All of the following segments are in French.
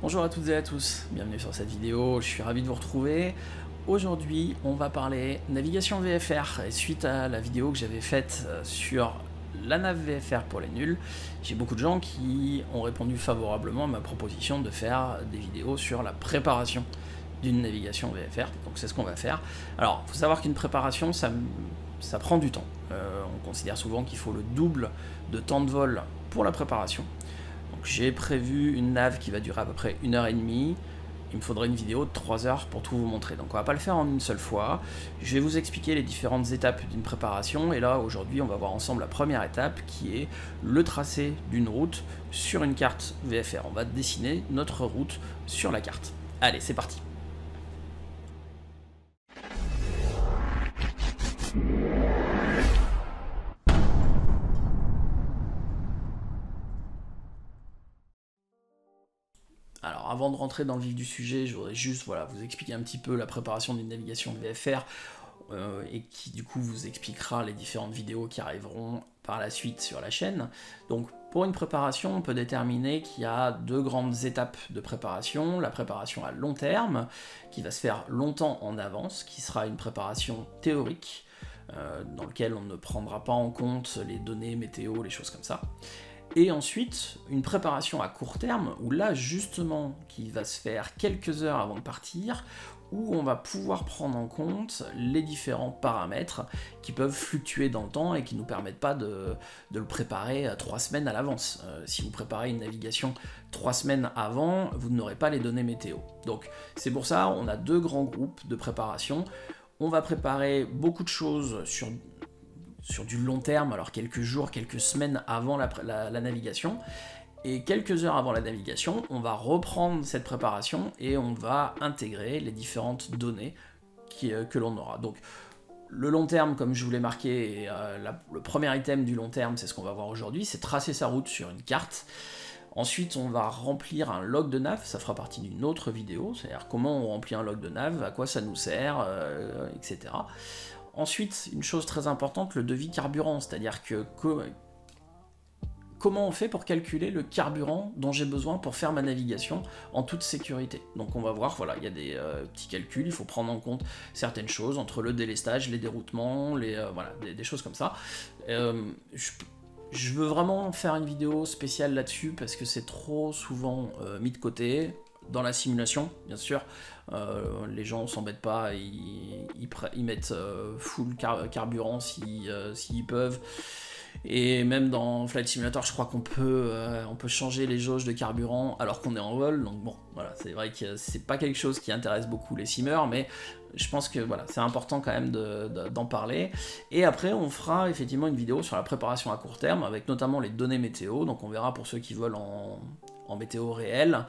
Bonjour à toutes et à tous, bienvenue sur cette vidéo, je suis ravi de vous retrouver. Aujourd'hui, on va parler navigation VFR, et suite à la vidéo que j'avais faite sur la nav VFR pour les nuls, j'ai beaucoup de gens qui ont répondu favorablement à ma proposition de faire des vidéos sur la préparation d'une navigation VFR, donc c'est ce qu'on va faire. Alors, il faut savoir qu'une préparation, ça prend du temps. On considère souvent qu'il faut le double de temps de vol pour la préparation. Donc j'ai prévu une nav qui va durer à peu près 1h30. Il me faudrait une vidéo de 3 heures pour tout vous montrer. Donc on va pas le faire en une seule fois. Je vais vous expliquer les différentes étapes d'une préparation. Et là, aujourd'hui, on va voir ensemble la première étape qui est le tracé d'une route sur une carte VFR. On va dessiner notre route sur la carte. Allez, c'est parti. Alors avant de rentrer dans le vif du sujet, je voudrais juste vous expliquer un petit peu la préparation d'une navigation VFR et qui du coup vous expliquera les différentes vidéos qui arriveront par la suite sur la chaîne. Donc pour une préparation, on peut déterminer qu'il y a deux grandes étapes de préparation. La préparation à long terme, qui va se faire longtemps en avance, qui sera une préparation théorique, dans laquelle on ne prendra pas en compte les données météo, les choses comme ça. Et ensuite, une préparation à court terme, où là justement, qui va se faire quelques heures avant de partir, où on va pouvoir prendre en compte les différents paramètres qui peuvent fluctuer dans le temps et qui ne nous permettent pas de le préparer 3 semaines à l'avance. Si vous préparez une navigation 3 semaines avant, vous n'aurez pas les données météo. Donc c'est pour ça, on a deux grands groupes de préparation. On va préparer beaucoup de choses sur du long terme, alors quelques jours, quelques semaines avant la navigation, et quelques heures avant la navigation, on va reprendre cette préparation et on va intégrer les différentes données que l'on aura. Donc le long terme, comme je vous l'ai marqué, et, le premier item du long terme, c'est ce qu'on va voir aujourd'hui, c'est tracer sa route sur une carte. Ensuite, on va remplir un log de nav, ça fera partie d'une autre vidéo, c'est-à-dire comment on remplit un log de nav, à quoi ça nous sert, etc. Ensuite, une chose très importante, le devis carburant, c'est-à-dire que comment on fait pour calculer le carburant dont j'ai besoin pour faire ma navigation en toute sécurité. Donc on va voir, voilà, il y a des petits calculs, il faut prendre en compte certaines choses, entre le délestage, les déroutements, voilà, des choses comme ça. Je veux vraiment faire une vidéo spéciale là-dessus, parce que c'est trop souvent mis de côté. Dans la simulation, bien sûr, les gens s'embêtent pas, ils mettent full carburant s'ils peuvent. Et même dans Flight Simulator, je crois qu'on peut changer les jauges de carburant alors qu'on est en vol. Donc bon, voilà, c'est vrai que c'est pas quelque chose qui intéresse beaucoup les simmers, mais je pense que voilà, c'est important quand même d'en parler. Et après, on fera effectivement une vidéo sur la préparation à court terme, avec notamment les données météo. Donc on verra pour ceux qui veulent en météo réel.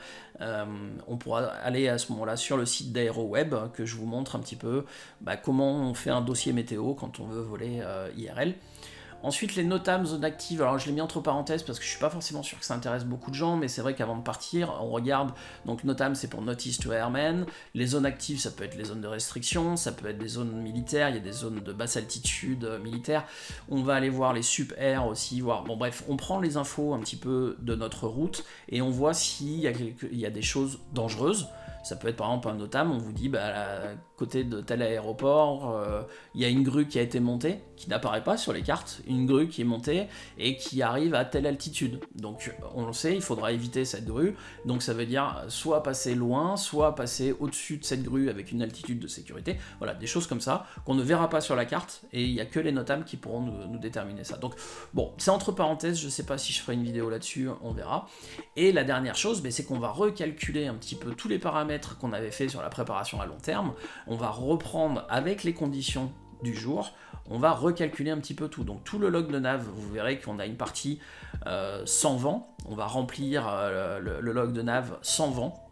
On pourra aller à ce moment-là sur le site d'AeroWeb, que je vous montre un petit peu comment on fait un dossier météo quand on veut voler IRL. Ensuite, les NOTAM, zones actives, alors je l'ai mis entre parenthèses parce que je suis pas forcément sûr que ça intéresse beaucoup de gens, mais c'est vrai qu'avant de partir, on regarde, donc NOTAM c'est pour Notice to Airmen, les zones actives ça peut être les zones de restriction, ça peut être des zones militaires, il y a des zones de basse altitude militaires, on va aller voir les subair aussi, voir, bon bref, on prend les infos un petit peu de notre route et on voit s'il y a des choses dangereuses. Ça peut être par exemple un NOTAM, on vous dit à côté de tel aéroport, il y a une grue qui a été montée, qui n'apparaît pas sur les cartes, une grue qui est montée et qui arrive à telle altitude. Donc on le sait, il faudra éviter cette grue, donc ça veut dire soit passer loin, soit passer au-dessus de cette grue avec une altitude de sécurité. Voilà, des choses comme ça, qu'on ne verra pas sur la carte, et il n'y a que les NOTAM qui pourront nous déterminer ça. Donc bon, c'est entre parenthèses, je ne sais pas si je ferai une vidéo là-dessus, on verra. Et la dernière chose, c'est qu'on va recalculer un petit peu tous les paramètres qu'on avait fait sur la préparation à long terme, on va reprendre avec les conditions du jour, on va recalculer un petit peu tout. Donc tout le log de nav, vous verrez qu'on a une partie sans vent, on va remplir le log de nav sans vent,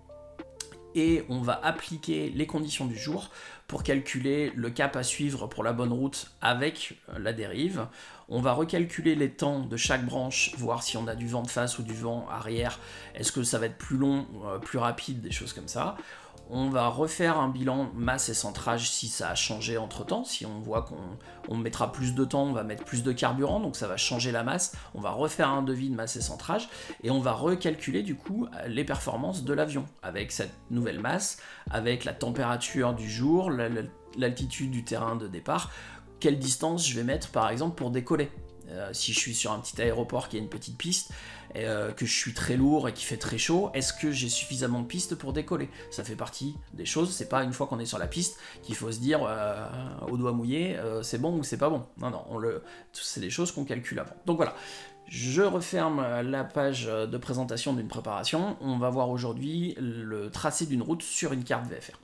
et on va appliquer les conditions du jour pour calculer le cap à suivre pour la bonne route avec la dérive. On va recalculer les temps de chaque branche, voir si on a du vent de face ou du vent arrière, est-ce que ça va être plus long, plus rapide, des choses comme ça. on va refaire un bilan masse et centrage si ça a changé entre temps. Si on voit qu'on mettra plus de temps, on va mettre plus de carburant, donc ça va changer la masse. On va refaire un devis de masse et centrage et on va recalculer du coup les performances de l'avion avec cette nouvelle masse, avec la température du jour, l'altitude du terrain de départ, quelle distance je vais mettre par exemple pour décoller. Si je suis sur un petit aéroport qui a une petite piste, que je suis très lourd et qu'il fait très chaud, est-ce que j'ai suffisamment de pistes pour décoller? Ça fait partie des choses, c'est pas une fois qu'on est sur la piste qu'il faut se dire au doigt mouillé, c'est bon ou c'est pas bon. Non, c'est des choses qu'on calcule avant. Donc voilà, je referme la page de présentation d'une préparation. On va voir aujourd'hui le tracé d'une route sur une carte VFR.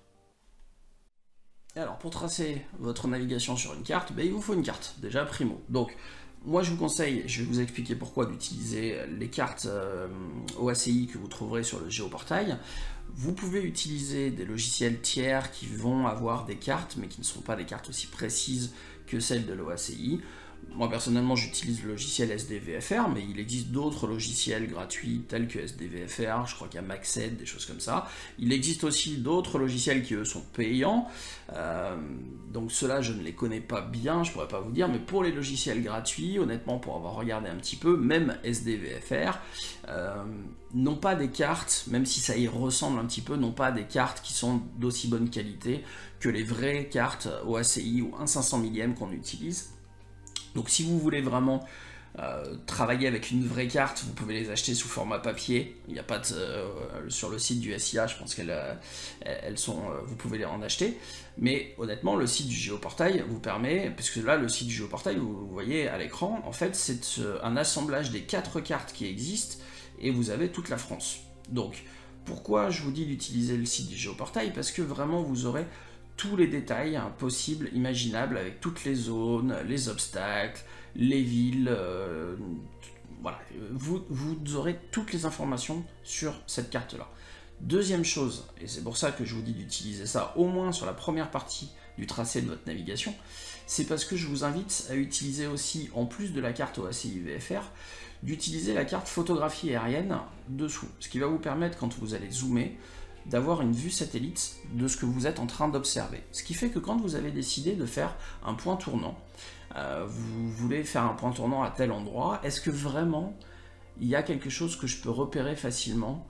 Alors pour tracer votre navigation sur une carte, il vous faut une carte, déjà primo. Donc moi je vous conseille, je vais vous expliquer pourquoi, d'utiliser les cartes OACI que vous trouverez sur le géoportail. Vous pouvez utiliser des logiciels tiers qui vont avoir des cartes, mais qui ne seront pas des cartes aussi précises que celles de l'OACI. Moi personnellement j'utilise le logiciel SDVFR, mais il existe d'autres logiciels gratuits tels que SDVFR, je crois qu'il y a Maxed, des choses comme ça. Il existe aussi d'autres logiciels qui eux sont payants, donc ceux-là je ne les connais pas bien, je pourrais pas vous dire, mais pour les logiciels gratuits, honnêtement pour avoir regardé un petit peu, même SDVFR, n'ont pas des cartes, même si ça y ressemble un petit peu, n'ont pas des cartes qui sont d'aussi bonne qualité que les vraies cartes OACI ou 1/500 millième qu'on utilise. Donc si vous voulez vraiment travailler avec une vraie carte, vous pouvez les acheter sous format papier. Il n'y a pas de, sur le site du SIA, je pense qu'elles sont, vous pouvez en acheter. Mais honnêtement, le site du Géoportail vous permet, puisque là le site du Géoportail, vous voyez à l'écran, en fait c'est un assemblage des 4 cartes qui existent et vous avez toute la France. Donc pourquoi je vous dis d'utiliser le site du Géoportail? Parce que vraiment vous aurez tous les détails possibles, imaginables, avec toutes les zones, les obstacles, les villes, voilà, vous aurez toutes les informations sur cette carte-là. Deuxième chose, et c'est pour ça que je vous dis d'utiliser ça au moins sur la première partie du tracé de votre navigation, c'est parce que je vous invite à utiliser aussi, en plus de la carte OACI VFR, d'utiliser la carte photographie aérienne dessous, ce qui va vous permettre, quand vous allez zoomer, d'avoir une vue satellite de ce que vous êtes en train d'observer. Ce qui fait que quand vous avez décidé de faire un point tournant, vous voulez faire un point tournant à tel endroit, est-ce que vraiment il y a quelque chose que je peux repérer facilement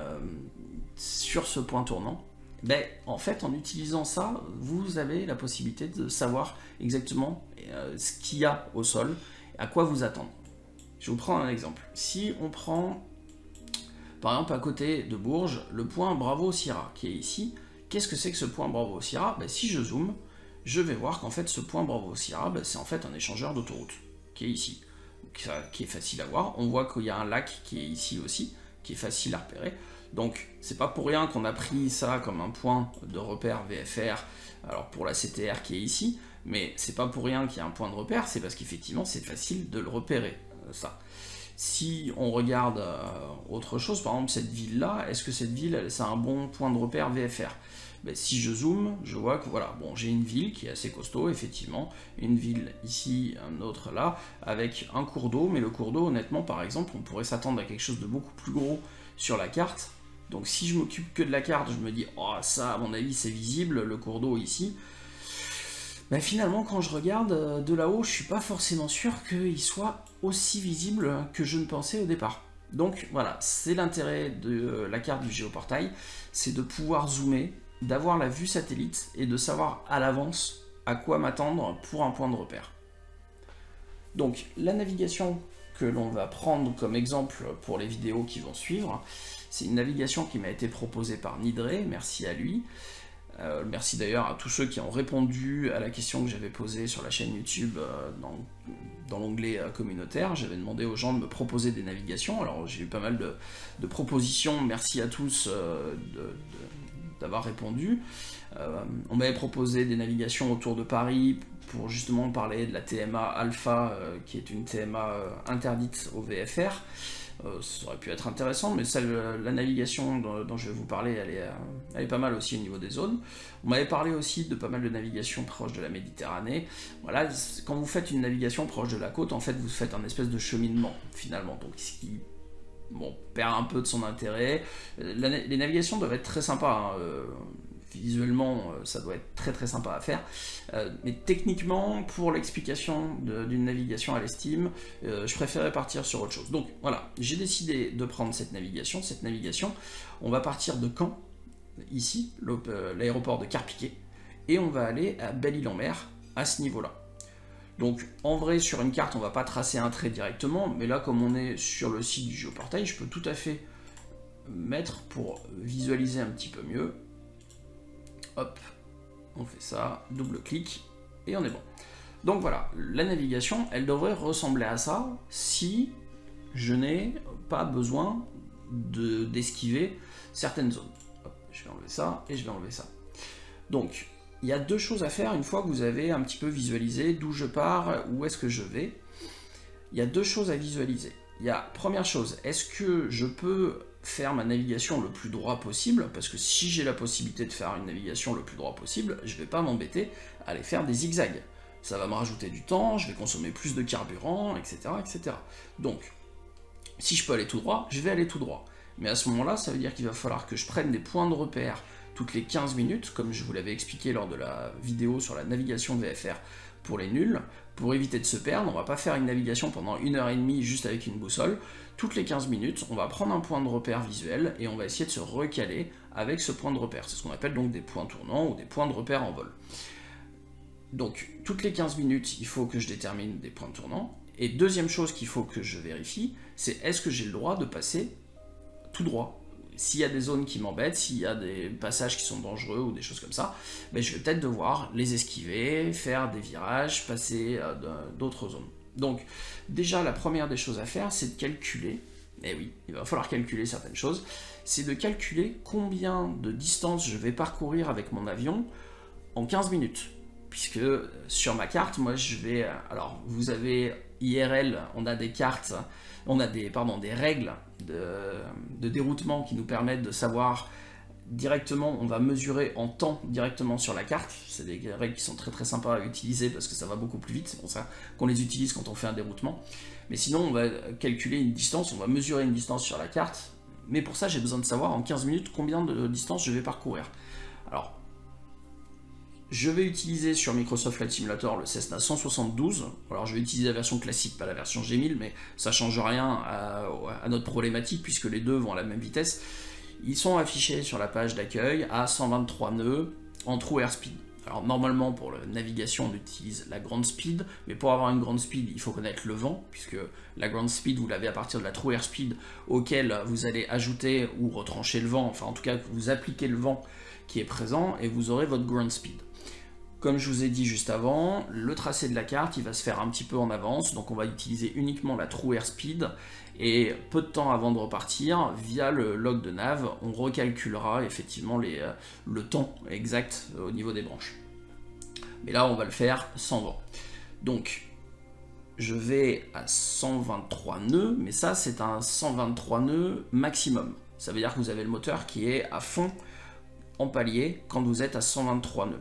sur ce point tournant? En fait, en utilisant ça, vous avez la possibilité de savoir exactement ce qu'il y a au sol, à quoi vous attendre. Je vous prends un exemple. Si on prend par exemple, à côté de Bourges, le point Bravo-Sierra qui est ici, qu'est-ce que c'est que ce point Bravo-Sierra? Si je zoome, je vais voir qu'en fait ce point Bravo-Sierra, c'est en fait un échangeur d'autoroute qui est ici, qui est facile à voir. On voit qu'il y a un lac qui est ici aussi, qui est facile à repérer. Donc c'est pas pour rien qu'on a pris ça comme un point de repère VFR, alors pour la CTR qui est ici, mais c'est pas pour rien qu'il y a un point de repère, c'est parce qu'effectivement c'est facile de le repérer, ça. Si on regarde autre chose, par exemple cette ville-là, est-ce que cette ville, c'est un bon point de repère VFR? Si je zoome, je vois que voilà, bon, j'ai une ville qui est assez costaud, effectivement, une ville ici, un autre là, avec un cours d'eau, mais le cours d'eau, honnêtement, par exemple, on pourrait s'attendre à quelque chose de beaucoup plus gros sur la carte. Donc si je m'occupe que de la carte, je me dis, oh ça, à mon avis, c'est visible, le cours d'eau ici. Finalement, quand je regarde de là-haut, je suis pas forcément sûr qu'il soit aussi visible que je ne pensais au départ. Donc voilà, c'est l'intérêt de la carte du Géoportail, c'est de pouvoir zoomer, d'avoir la vue satellite et de savoir à l'avance à quoi m'attendre pour un point de repère. Donc la navigation que l'on va prendre comme exemple pour les vidéos qui vont suivre, c'est une navigation qui m'a été proposée par Nidré, merci à lui. Merci d'ailleurs à tous ceux qui ont répondu à la question que j'avais posée sur la chaîne YouTube dans l'onglet communautaire. J'avais demandé aux gens de me proposer des navigations, alors j'ai eu pas mal de propositions, merci à tous d'avoir répondu. On m'avait proposé des navigations autour de Paris pour justement parler de la TMA Alpha, qui est une TMA interdite au VFR. Ça aurait pu être intéressant, mais la navigation dont je vais vous parler, elle est pas mal aussi au niveau des zones. On m'avait parlé aussi de pas mal de navigations proches de la Méditerranée. Voilà, quand vous faites une navigation proche de la côte, en fait, vous faites un espèce de cheminement, finalement. Donc, ce qui bon, perd un peu de son intérêt. Les navigations doivent être très sympas, hein. Visuellement, ça doit être très très sympa à faire. Mais techniquement, pour l'explication d'une navigation à l'estime, je préférais partir sur autre chose. Donc voilà, j'ai décidé de prendre cette navigation. On va partir de Caen, ici, l'aéroport de Carpiquet, et on va aller à Belle-Île-en-Mer, à ce niveau-là. Donc en vrai, sur une carte, on va pas tracer un trait directement, mais là, comme on est sur le site du géoportail, je peux tout à fait mettre pour visualiser un petit peu mieux. Hop, on fait ça, double-clic, et on est bon. Donc voilà, la navigation, elle devrait ressembler à ça si je n'ai pas besoin d'esquiver certaines zones. Hop, je vais enlever ça, et je vais enlever ça. Donc, il y a deux choses à faire une fois que vous avez un petit peu visualisé d'où je pars, où est-ce que je vais. Il y a deux choses à visualiser. Il y a, première chose, est-ce que je peux faire ma navigation le plus droit possible, parce que si j'ai la possibilité de faire une navigation le plus droit possible, je ne vais pas m'embêter à aller faire des zigzags. Ça va me rajouter du temps, je vais consommer plus de carburant, etc., etc. Donc, si je peux aller tout droit, je vais aller tout droit. Mais à ce moment-là, ça veut dire qu'il va falloir que je prenne des points de repère toutes les 15 minutes, comme je vous l'avais expliqué lors de la vidéo sur la navigation VFR pour les nuls. Pour éviter de se perdre, on va pas faire une navigation pendant 1h30 juste avec une boussole. Toutes les 15 minutes, on va prendre un point de repère visuel et on va essayer de se recaler avec ce point de repère. C'est ce qu'on appelle donc des points tournants ou des points de repère en vol. Donc, toutes les 15 minutes, il faut que je détermine des points tournants. Et deuxième chose qu'il faut que je vérifie, c'est est-ce que j'ai le droit de passer tout droit. S'il y a des zones qui m'embêtent, s'il y a des passages qui sont dangereux ou des choses comme ça, ben je vais peut-être devoir les esquiver, faire des virages, passer d'autres zones. Donc déjà la première des choses à faire, c'est de calculer, et oui, il va falloir calculer certaines choses, c'est de calculer combien de distance je vais parcourir avec mon avion en 15 minutes. Puisque sur ma carte, moi je vais... Alors vous avez IRL, on a des cartes, on a des règles de déroutement qui nous permettent de savoir directement, on va mesurer en temps directement sur la carte. C'est des règles qui sont très très sympas à utiliser parce que ça va beaucoup plus vite, c'est pour ça qu'on les utilise quand on fait un déroutement. Mais sinon on va calculer une distance, on va mesurer une distance sur la carte, mais pour ça j'ai besoin de savoir en 15 minutes combien de distance je vais parcourir. Alors, je vais utiliser sur Microsoft Flight Simulator le Cessna 172. Alors je vais utiliser la version classique, pas la version G1000, mais ça ne change rien à notre problématique puisque les deux vont à la même vitesse. Ils sont affichés sur la page d'accueil à 123 nœuds en true airspeed. Alors normalement pour la navigation on utilise la ground speed, mais pour avoir une ground speed il faut connaître le vent, puisque la ground speed vous l'avez à partir de la true airspeed auquel vous allez ajouter ou retrancher le vent, enfin en tout cas vous appliquez le vent qui est présent et vous aurez votre ground speed. Comme je vous ai dit juste avant, le tracé de la carte il va se faire un petit peu en avance, donc on va utiliser uniquement la true airspeed et peu de temps avant de repartir, via le log de nav, on recalculera effectivement le temps exact au niveau des branches. Mais là on va le faire sans vent. Donc je vais à 123 nœuds, mais ça c'est un 123 nœuds maximum. Ça veut dire que vous avez le moteur qui est à fond en palier quand vous êtes à 123 nœuds.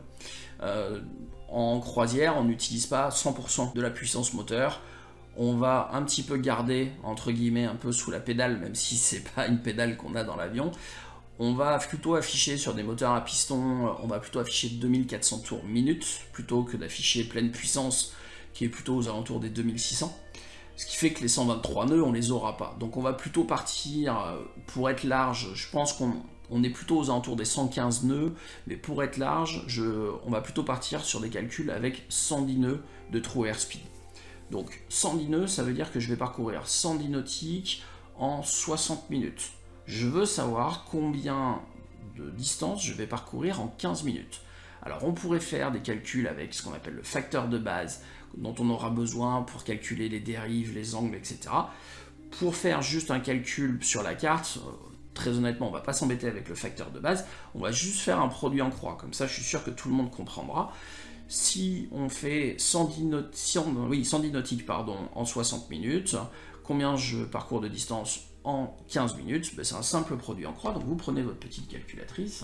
En croisière, on n'utilise pas 100% de la puissance moteur. On va un petit peu garder, entre guillemets, un peu sous la pédale, même si c'est pas une pédale qu'on a dans l'avion. On va plutôt afficher sur des moteurs à piston, on va plutôt afficher 2400 tours minute, plutôt que d'afficher pleine puissance, qui est plutôt aux alentours des 2600. Ce qui fait que les 123 nœuds, on les aura pas. Donc on va plutôt partir, pour être large, je pense qu'on est plutôt aux alentours des 115 nœuds, mais pour être large, on va plutôt partir sur des calculs avec 110 nœuds de true airspeed. Donc 110 nœuds, ça veut dire que je vais parcourir 110 nautiques en 60 minutes. Je veux savoir combien de distance je vais parcourir en 15 minutes. Alors on pourrait faire des calculs avec ce qu'on appelle le facteur de base, dont on aura besoin pour calculer les dérives, les angles, etc. Pour faire juste un calcul sur la carte, très honnêtement, on ne va pas s'embêter avec le facteur de base, on va juste faire un produit en croix, comme ça je suis sûr que tout le monde comprendra. Si on fait 110 nautiques en 60 minutes, combien je parcours de distance en 15 minutes? C'est un simple produit en croix, donc vous prenez votre petite calculatrice.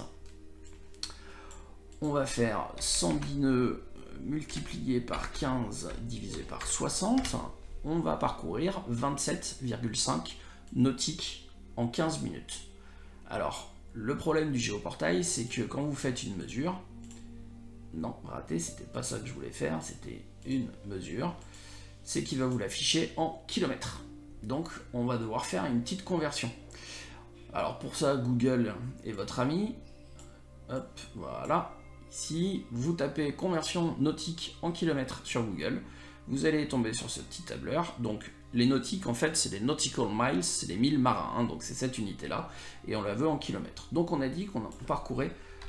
On va faire 110 nœuds multiplié par 15 divisé par 60. On va parcourir 27,5 nautiques en 15 minutes. Alors, le problème du géoportail, c'est que quand vous faites une mesure, non, raté, c'était pas ça que je voulais faire, c'était une mesure, c'est qu'il va vous l'afficher en kilomètres. Donc, on va devoir faire une petite conversion. Alors, pour ça, Google est votre ami. Hop, voilà. Ici, vous tapez conversion nautique en kilomètres sur Google. Vous allez tomber sur ce petit tableur. Donc, les nautiques, en fait, c'est les nautical miles, c'est les milles marins, hein, donc c'est cette unité-là, et on la veut en kilomètres. Donc, on a dit qu'on parcourait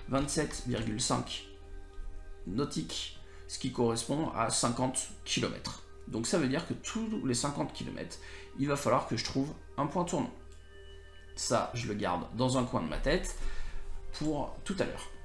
27,5 nautiques, ce qui correspond à 50 km. Donc ça veut dire que tous les 50 km, il va falloir que je trouve un point tournant. Ça, je le garde dans un coin de ma tête pour tout à l'heure.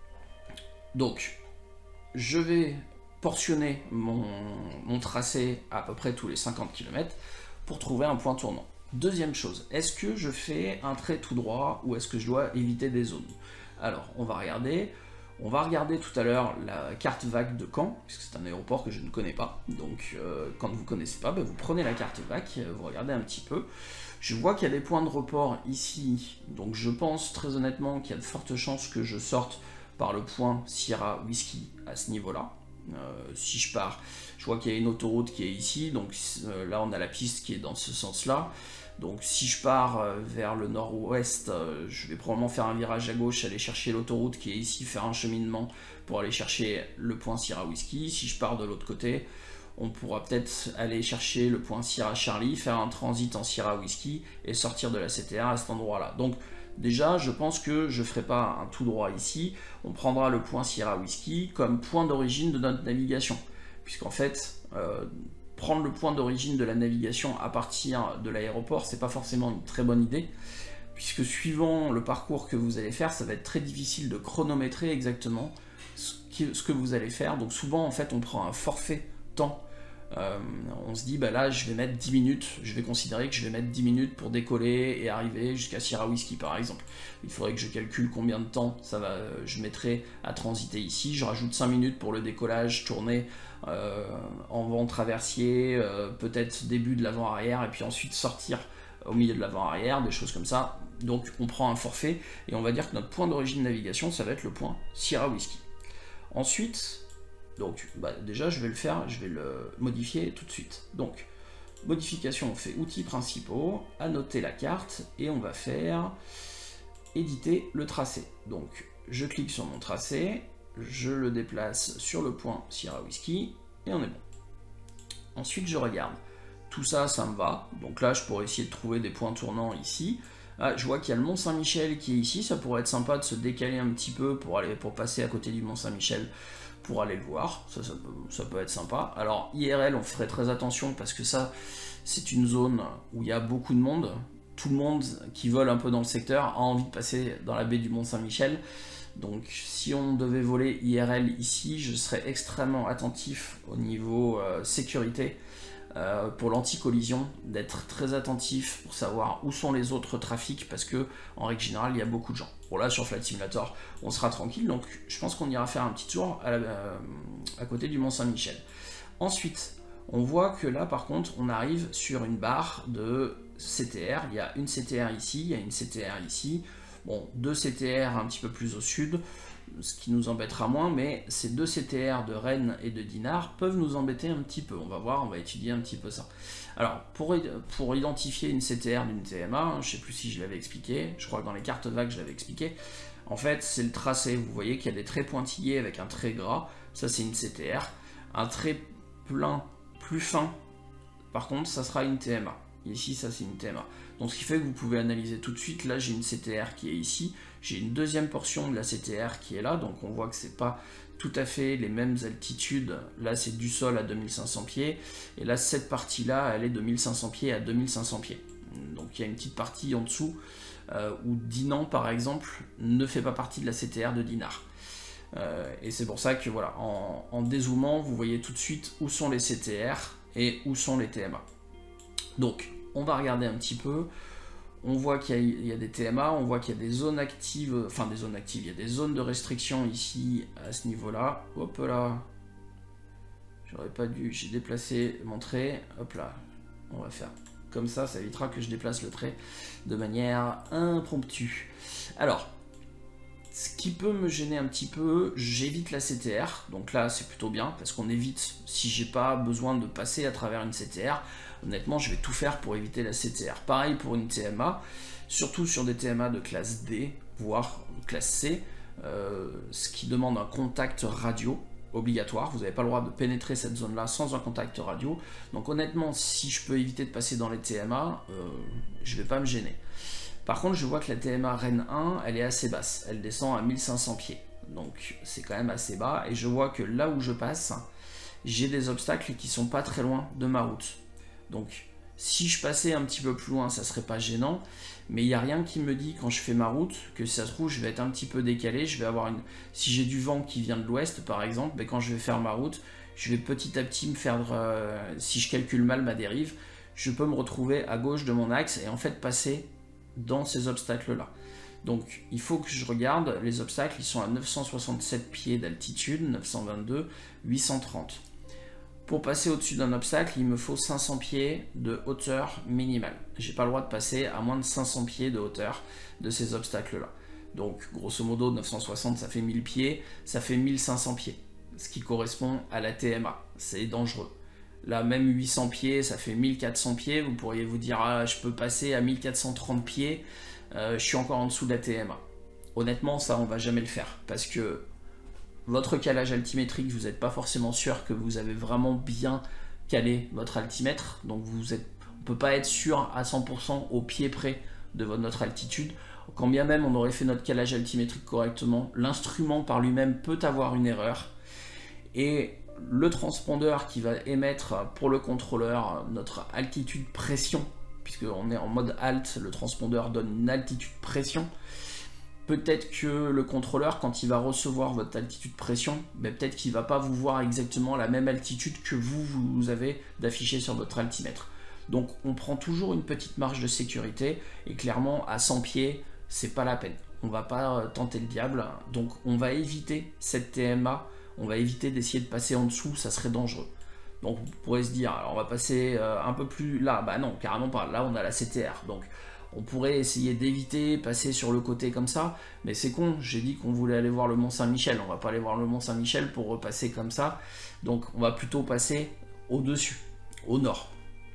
Donc, je vais portionner mon tracé à peu près tous les 50 km pour trouver un point tournant. Deuxième chose, est-ce que je fais un trait tout droit ou est-ce que je dois éviter des zones? Alors, on va regarder. On va regarder tout à l'heure la carte vague de Caen, puisque c'est un aéroport que je ne connais pas. Donc, quand vous ne connaissez pas, vous prenez la carte vague, vous regardez un petit peu. Je vois qu'il y a des points de report ici, donc je pense très honnêtement qu'il y a de fortes chances que je sorte par le point Sierra Whiskey à ce niveau-là. Si je pars, je vois qu'il y a une autoroute qui est ici, donc là on a la piste qui est dans ce sens-là. Donc si je pars vers le nord-ouest, je vais probablement faire un virage à gauche, aller chercher l'autoroute qui est ici, faire un cheminement pour aller chercher le point Sierra Whiskey. Si je pars de l'autre côté, on pourra peut-être aller chercher le point Sierra Charlie, faire un transit en Sierra Whiskey et sortir de la CTR à cet endroit-là. Donc déjà, je pense que je ne ferai pas un tout droit ici. On prendra le point Sierra Whiskey comme point d'origine de notre navigation. Puisqu'en fait, prendre le point d'origine de la navigation à partir de l'aéroport, c'est pas forcément une très bonne idée. Puisque suivant le parcours que vous allez faire, ça va être très difficile de chronométrer exactement ce que vous allez faire. Donc souvent, en fait, on prend un forfait temps. On se dit, bah là, je vais mettre 10 minutes, je vais considérer que je vais mettre 10 minutes pour décoller et arriver jusqu'à Sierra Whiskey, par exemple. Il faudrait que je calcule combien de temps je mettrai à transiter ici. Je rajoute 5 minutes pour le décollage, tourner en vent traversier, peut-être début de l'avant-arrière, et puis ensuite sortir au milieu de l'avant-arrière, des choses comme ça. Donc on prend un forfait, et on va dire que notre point d'origine de navigation, ça va être le point Sierra Whiskey. Ensuite, donc déjà je vais le faire, je vais le modifier tout de suite. Donc, modification, on fait outils principaux, annoter la carte, et on va faire éditer le tracé. Donc je clique sur mon tracé, je le déplace sur le point Sierra Whiskey, et on est bon. Ensuite je regarde. Tout ça, ça me va. Donc là, je pourrais essayer de trouver des points tournants ici. Ah, je vois qu'il y a le Mont Saint-Michel qui est ici. Ça pourrait être sympa de se décaler un petit peu pour passer à côté du Mont Saint-Michel pour aller le voir. Ça peut être sympa. Alors, IRL, on ferait très attention parce que ça, c'est une zone où il y a beaucoup de monde. Tout le monde qui vole un peu dans le secteur a envie de passer dans la baie du Mont Saint-Michel. Donc, si on devait voler IRL ici, je serais extrêmement attentif au niveau sécurité. Pour l'anti-collision, d'être très attentif pour savoir où sont les autres trafics, parce que en règle générale il y a beaucoup de gens. Bon, là sur Flight Simulator on sera tranquille, donc je pense qu'on ira faire un petit tour à côté du Mont Saint-Michel. Ensuite on voit que là par contre on arrive sur une barre de CTR. Il y a une CTR ici, il y a une CTR ici, bon, deux CTR un petit peu plus au sud, ce qui nous embêtera moins, mais ces deux CTR de Rennes et de Dinard peuvent nous embêter un petit peu. On va voir, on va étudier un petit peu ça. Alors, pour identifier une CTR d'une TMA, je ne sais plus si je l'avais expliqué, je crois que dans les cartes vagues je l'avais expliqué, en fait c'est le tracé. Vous voyez qu'il y a des traits pointillés avec un trait gras, ça c'est une CTR. Un trait plein, plus fin, par contre ça sera une TMA. Ici, ça c'est une TMA. Donc ce qui fait que vous pouvez analyser tout de suite. Là j'ai une CTR qui est ici, j'ai une deuxième portion de la CTR qui est là, donc on voit que c'est pas tout à fait les mêmes altitudes. Là c'est du sol à 2500 pieds, et là cette partie là elle est de 1500 pieds à 2500 pieds. Donc il y a une petite partie en dessous où Dinan par exemple ne fait pas partie de la CTR de Dinard. Et c'est pour ça que voilà, en dézoomant vous voyez tout de suite où sont les CTR et où sont les TMA. Donc on va regarder un petit peu, on voit qu'il y a des TMA, on voit qu'il y a des zones actives, enfin des zones actives, il y a des zones de restriction ici, à ce niveau-là. Hop là, j'aurais pas dû, j'ai déplacé mon trait, hop là, on va faire comme ça évitera que je déplace le trait de manière impromptue. Alors, ce qui peut me gêner un petit peu, j'évite la CTR, donc là c'est plutôt bien, parce qu'on évite, si j'ai pas besoin de passer à travers une CTR, honnêtement je vais tout faire pour éviter la CTR. Pareil pour une TMA, surtout sur des TMA de classe D, voire classe C, ce qui demande un contact radio obligatoire, vous n'avez pas le droit de pénétrer cette zone-là sans un contact radio, donc honnêtement si je peux éviter de passer dans les TMA, je vais pas me gêner. Par contre, je vois que la TMA Rennes 1, elle est assez basse. Elle descend à 1500 pieds. Donc, c'est quand même assez bas. Et je vois que là où je passe, j'ai des obstacles qui sont pas très loin de ma route. Donc, si je passais un petit peu plus loin, ça serait pas gênant. Mais il n'y a rien qui me dit, quand je fais ma route, que si ça se trouve, je vais être un petit peu décalé. Je vais avoir une... Si j'ai du vent qui vient de l'ouest, par exemple, ben, quand je vais faire ma route, je vais petit à petit me faire... si je calcule mal ma dérive, je peux me retrouver à gauche de mon axe et en fait passer dans ces obstacles-là. Donc il faut que je regarde, les obstacles ils sont à 967 pieds d'altitude, 922, 830. Pour passer au-dessus d'un obstacle, il me faut 500 pieds de hauteur minimale. J'ai pas le droit de passer à moins de 500 pieds de hauteur de ces obstacles-là. Donc grosso modo 960 ça fait 1000 pieds, ça fait 1500 pieds, ce qui correspond à la TMA, c'est dangereux. Là, même 800 pieds, ça fait 1400 pieds. Vous pourriez vous dire, ah, je peux passer à 1430 pieds, je suis encore en dessous de la TMA. Honnêtement, ça, on va jamais le faire. Parce que votre calage altimétrique, vous n'êtes pas forcément sûr que vous avez vraiment bien calé votre altimètre. Donc, on ne peut pas être sûr à 100% au pied près de notre altitude. Quand bien même on aurait fait notre calage altimétrique correctement, l'instrument par lui-même peut avoir une erreur. Et le transpondeur qui va émettre pour le contrôleur notre altitude pression, puisqu'on est en mode alt, le transpondeur donne une altitude pression. Peut-être que le contrôleur, quand il va recevoir votre altitude pression, ben peut-être qu'il ne va pas vous voir exactement la même altitude que vous avez d'afficher sur votre altimètre. Donc on prend toujours une petite marge de sécurité, et clairement à 100 pieds, c'est pas la peine. On va pas tenter le diable, donc on va éviter cette TMA. On va éviter d'essayer de passer en dessous, ça serait dangereux. Donc vous pourrez se dire, alors on va passer un peu plus là, bah non, carrément pas, là on a la CTR. Donc on pourrait essayer d'éviter, passer sur le côté comme ça, mais c'est con, j'ai dit qu'on voulait aller voir le Mont Saint-Michel, on va pas aller voir le Mont Saint-Michel pour repasser comme ça. Donc on va plutôt passer au-dessus, au nord.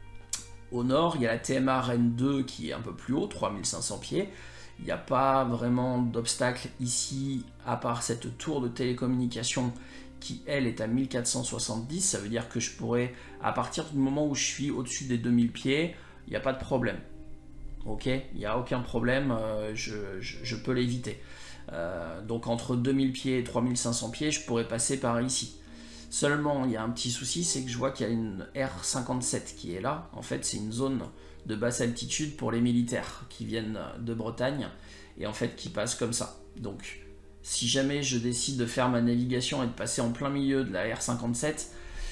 Au nord, il y a la TMA Rennes 2 qui est un peu plus haut, 3500 pieds. Il n'y a pas vraiment d'obstacle ici, à part cette tour de télécommunication qui, elle, est à 1470. Ça veut dire que je pourrais, à partir du moment où je suis au-dessus des 2000 pieds, il n'y a pas de problème. Ok, il n'y a aucun problème, je peux l'éviter. Donc entre 2000 pieds et 3500 pieds, je pourrais passer par ici. Seulement, il y a un petit souci, c'est que je vois qu'il y a une R57 qui est là. En fait, c'est une zone de basse altitude pour les militaires qui viennent de Bretagne et en fait qui passent comme ça. Donc si jamais je décide de faire ma navigation et de passer en plein milieu de la R57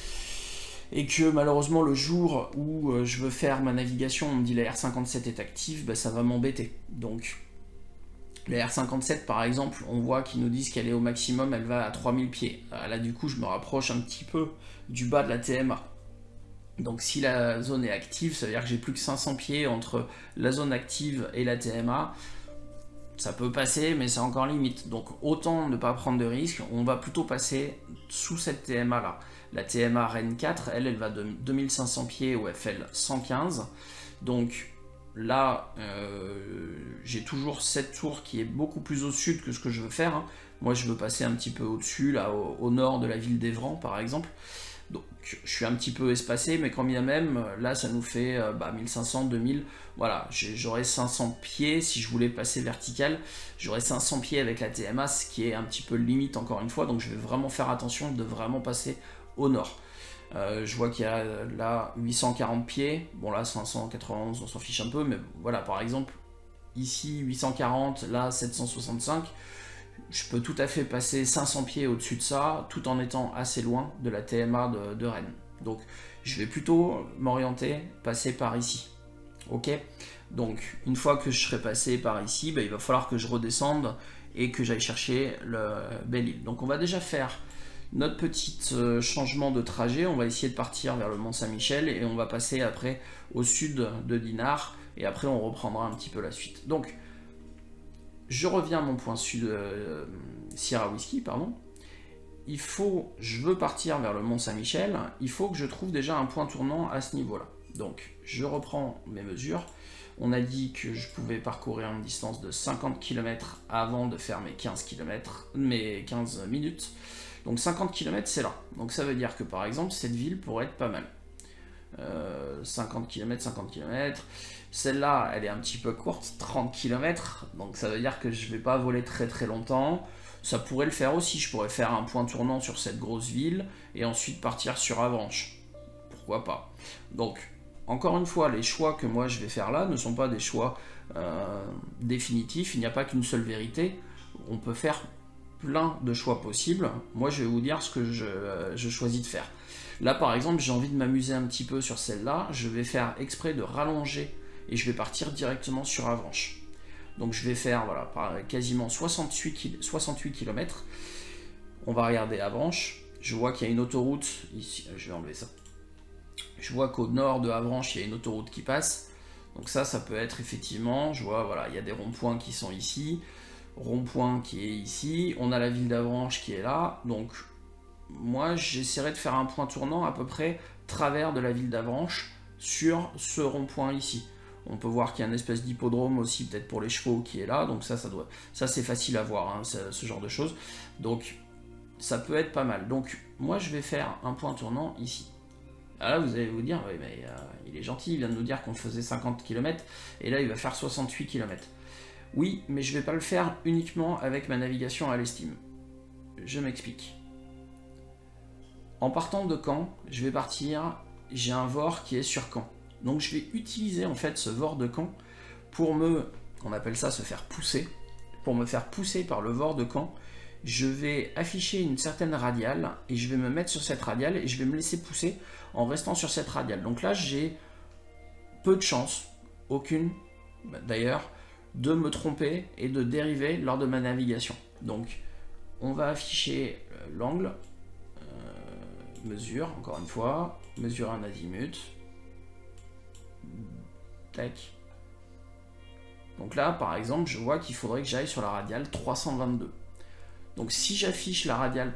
et que malheureusement le jour où je veux faire ma navigation on me dit la R57 est active, bah, ça va m'embêter. Donc la R57 par exemple, on voit qu'ils nous disent qu'elle est au maximum, elle va à 3000 pieds. Là du coup je me rapproche un petit peu du bas de la TMA. Donc si la zone est active, ça veut dire que j'ai plus que 500 pieds entre la zone active et la TMA. Ça peut passer, mais c'est encore limite. Donc autant ne pas prendre de risques. On va plutôt passer sous cette TMA là. La TMA Rennes 4, elle va de 2500 pieds au FL 115. Donc là, j'ai toujours cette tour qui est beaucoup plus au sud que ce que je veux faire. Moi, je veux passer un petit peu au-dessus, là, au nord de la ville d'Evran, par exemple. Donc je suis un petit peu espacé, mais quand bien même, là ça nous fait 1500, 2000, voilà, j'aurais 500 pieds, si je voulais passer vertical, j'aurais 500 pieds avec la TMA, ce qui est un petit peu limite encore une fois, donc je vais vraiment faire attention de vraiment passer au nord. Je vois qu'il y a là 840 pieds, bon là 591, on s'en fiche un peu, mais voilà, par exemple, ici 840, là 765, je peux tout à fait passer 500 pieds au-dessus de ça, tout en étant assez loin de la TMA de Rennes. Donc, je vais plutôt m'orienter, passer par ici. Ok? Donc, une fois que je serai passé par ici, il va falloir que je redescende et que j'aille chercher le Belle-Île. Donc, on va déjà faire notre petit changement de trajet, on va essayer de partir vers le Mont-Saint-Michel et on va passer après au sud de Dinard et après on reprendra un petit peu la suite. Donc je reviens à mon point sud Sierra Whisky, pardon. Je veux partir vers le Mont-Saint-Michel, il faut que je trouve déjà un point tournant à ce niveau-là. Donc je reprends mes mesures. On a dit que je pouvais parcourir une distance de 50 km avant de faire mes 15 minutes. Donc 50 km c'est là. Donc ça veut dire que par exemple cette ville pourrait être pas mal. 50 km. Celle-là elle est un petit peu courte, 30 km. Donc ça veut dire que je vais pas voler très très longtemps. Ça pourrait le faire aussi, je pourrais faire un point tournant sur cette grosse ville et ensuite partir sur Avranches. Pourquoi pas. Donc encore une fois, les choix que moi je vais faire là ne sont pas des choix définitifs, il n'y a pas qu'une seule vérité, on peut faire plein de choix possibles. Moi je vais vous dire ce que je choisis de faire. Là par exemple j'ai envie de m'amuser un petit peu sur celle-là, je vais faire exprès de rallonger et je vais partir directement sur Avranches. Donc je vais faire voilà, quasiment 68 km, on va regarder Avranches, je vois qu'il y a une autoroute, ici, je vais enlever ça. Je vois qu'au nord de Avranches, il y a une autoroute qui passe. Donc ça peut être effectivement, je vois, voilà, il y a des ronds-points qui sont ici, rond-point qui est ici, on a la ville d'Avranches qui est là. Donc moi, j'essaierai de faire un point tournant à peu près travers de la ville d'Avranches sur ce rond-point ici. On peut voir qu'il y a une espèce d'hippodrome aussi, peut-être pour les chevaux qui est là. Donc ça c'est facile à voir, hein, ce genre de choses. Donc ça peut être pas mal. Donc moi, je vais faire un point tournant ici. Ah là, vous allez vous dire, oui, mais il est gentil, il vient de nous dire qu'on faisait 50 km, et là, il va faire 68 km. Oui, mais je ne vais pas le faire uniquement avec ma navigation à l'estime. Je m'explique. En partant de Caen, je vais partir, j'ai un VOR qui est sur Caen. Donc je vais utiliser en fait ce VOR de Caen pour on appelle ça se faire pousser, pour me faire pousser par le VOR de Caen. Je vais afficher une certaine radiale et je vais me mettre sur cette radiale et je vais me laisser pousser en restant sur cette radiale. Donc là, j'ai peu de chance, aucune d'ailleurs, de me tromper et de dériver lors de ma navigation. Donc, on va afficher l'angle, mesure, encore une fois, mesure un azimut. Tac. Donc là, par exemple, je vois qu'il faudrait que j'aille sur la radiale 322. Donc si j'affiche la radiale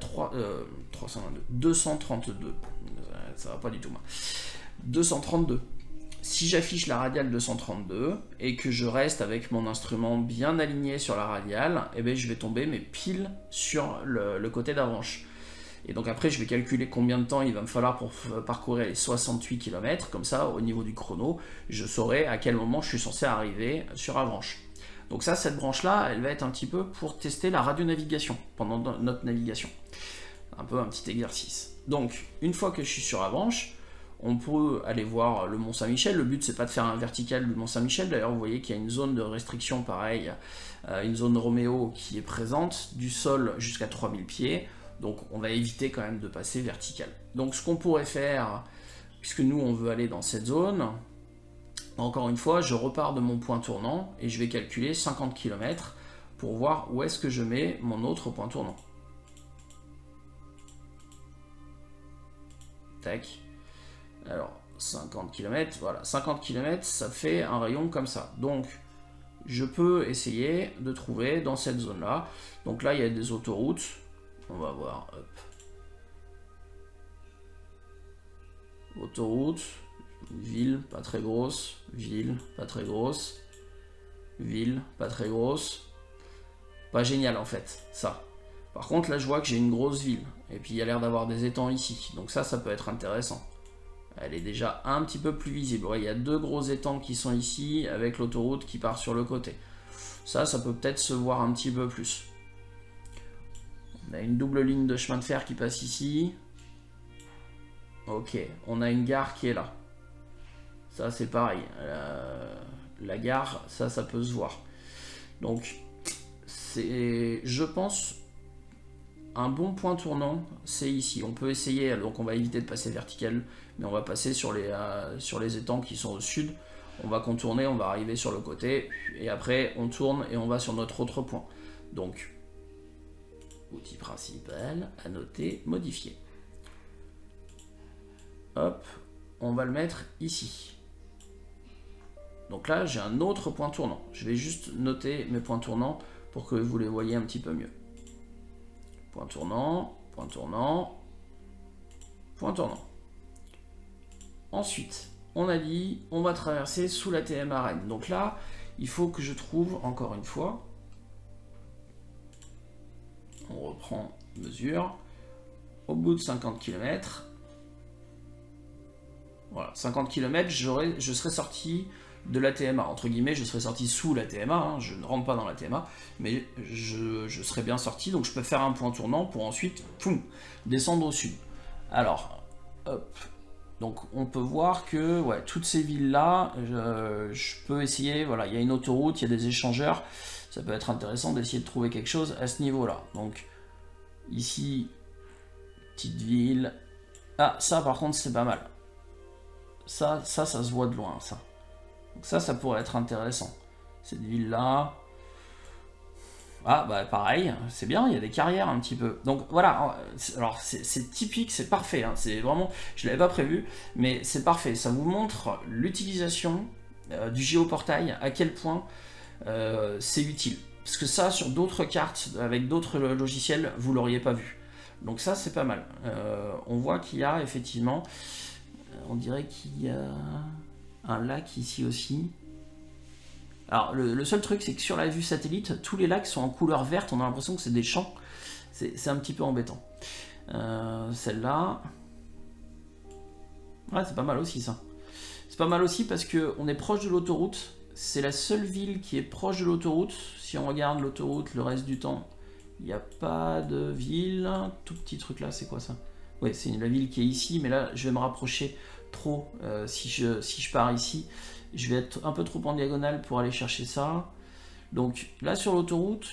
232, ça va pas du tout moi, 232, si j'affiche la radiale 232 et que je reste avec mon instrument bien aligné sur la radiale, eh bien, je vais tomber mais pile sur le côté d'Avranches. Et donc après je vais calculer combien de temps il va me falloir pour parcourir les 68 km, comme ça au niveau du chrono, je saurai à quel moment je suis censé arriver sur Avranches. Donc ça, cette branche-là, elle va être un petit peu pour tester la radionavigation pendant notre navigation. Un peu un petit exercice. Donc, une fois que je suis sur Avranches, on peut aller voir le Mont-Saint-Michel. Le but, c'est pas de faire un vertical du Mont-Saint-Michel. D'ailleurs, vous voyez qu'il y a une zone de restriction, pareil, une zone Roméo qui est présente, du sol jusqu'à 3000 pieds. Donc, on va éviter quand même de passer vertical. Donc, ce qu'on pourrait faire, puisque nous, on veut aller dans cette zone... Encore une fois, je repars de mon point tournant et je vais calculer 50 km pour voir où est-ce que je mets mon autre point tournant. Tac. Alors, 50 km, voilà, 50 km, ça fait un rayon comme ça. Donc, je peux essayer de trouver dans cette zone-là. Donc là, il y a des autoroutes. On va voir, hop. Autoroute. Ville, pas très grosse, ville, pas très grosse, ville, pas très grosse. Pas génial en fait, ça. Par contre, là je vois que j'ai une grosse ville, et puis il y a l'air d'avoir des étangs ici, donc ça peut être intéressant. Elle est déjà un petit peu plus visible. Ouais, il y a deux gros étangs qui sont ici, avec l'autoroute qui part sur le côté. Ça peut peut-être se voir un petit peu plus. On a une double ligne de chemin de fer qui passe ici. Ok, on a une gare qui est là. Ça c'est pareil, la gare, ça peut se voir. Donc, c'est, je pense, un bon point tournant, c'est ici. On peut essayer, donc on va éviter de passer vertical, mais on va passer sur les étangs qui sont au sud. On va contourner, on va arriver sur le côté, et après on tourne et on va sur notre autre point. Donc, outil principal, annoter, modifier. Hop, on va le mettre ici. Donc là, j'ai un autre point tournant. Je vais juste noter mes points tournants pour que vous les voyez un petit peu mieux. Point tournant, point tournant, point tournant. Ensuite, on a dit, on va traverser sous la TMA Rennes. Donc là, il faut que je trouve, encore une fois, on reprend mesure, au bout de 50 km, voilà, 50 km, je serai sorti de la TMA, entre guillemets, je serai sorti sous la TMA, hein, je ne rentre pas dans la TMA, mais je serai bien sorti, donc je peux faire un point tournant pour ensuite, poum, descendre au sud. Alors, hop, donc on peut voir que ouais, toutes ces villes-là, je peux essayer, voilà, il y a une autoroute, il y a des échangeurs, ça peut être intéressant d'essayer de trouver quelque chose à ce niveau-là. Donc, ici, petite ville, ah, ça par contre c'est pas mal. Ça se voit de loin, ça. Donc ça pourrait être intéressant. Cette ville-là... Ah, bah pareil, c'est bien, il y a des carrières un petit peu. Donc voilà, alors c'est typique, c'est parfait, hein, c'est vraiment... Je ne l'avais pas prévu, mais c'est parfait. Ça vous montre l'utilisation du géoportail, à quel point c'est utile. Parce que ça, sur d'autres cartes, avec d'autres logiciels, vous ne l'auriez pas vu. Donc ça, c'est pas mal. On voit qu'il y a effectivement... On dirait qu'il y a un lac ici aussi. Alors le seul truc c'est que sur la vue satellite, tous les lacs sont en couleur verte, on a l'impression que c'est des champs. C'est un petit peu embêtant. Celle-là... Ouais, c'est pas mal aussi ça. C'est pas mal aussi parce qu'on est proche de l'autoroute. C'est la seule ville qui est proche de l'autoroute. Si on regarde l'autoroute le reste du temps, il n'y a pas de ville. Tout petit truc là, c'est quoi ça? Ouais, c'est la ville qui est ici, mais là, je vais me rapprocher trop. Si je pars ici, je vais être un peu trop en diagonale pour aller chercher ça. Donc là, sur l'autoroute...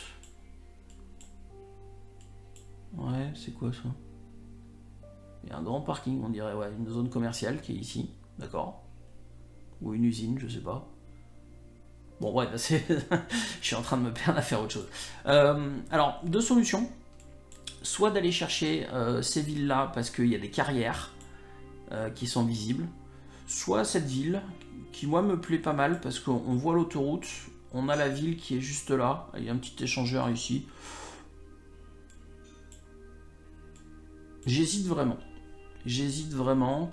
Ouais, c'est quoi ça? Il y a un grand parking, on dirait, ouais, une zone commerciale qui est ici, d'accord? Ou une usine, je sais pas. Bon, ouais, je suis en train de me perdre à faire autre chose. Alors, deux solutions. Soit d'aller chercher ces villes-là parce qu'il y a des carrières qui sont visibles, soit cette ville qui, moi, me plaît pas mal parce qu'on voit l'autoroute, on a la ville qui est juste là, il y a un petit échangeur ici. J'hésite vraiment. J'hésite vraiment.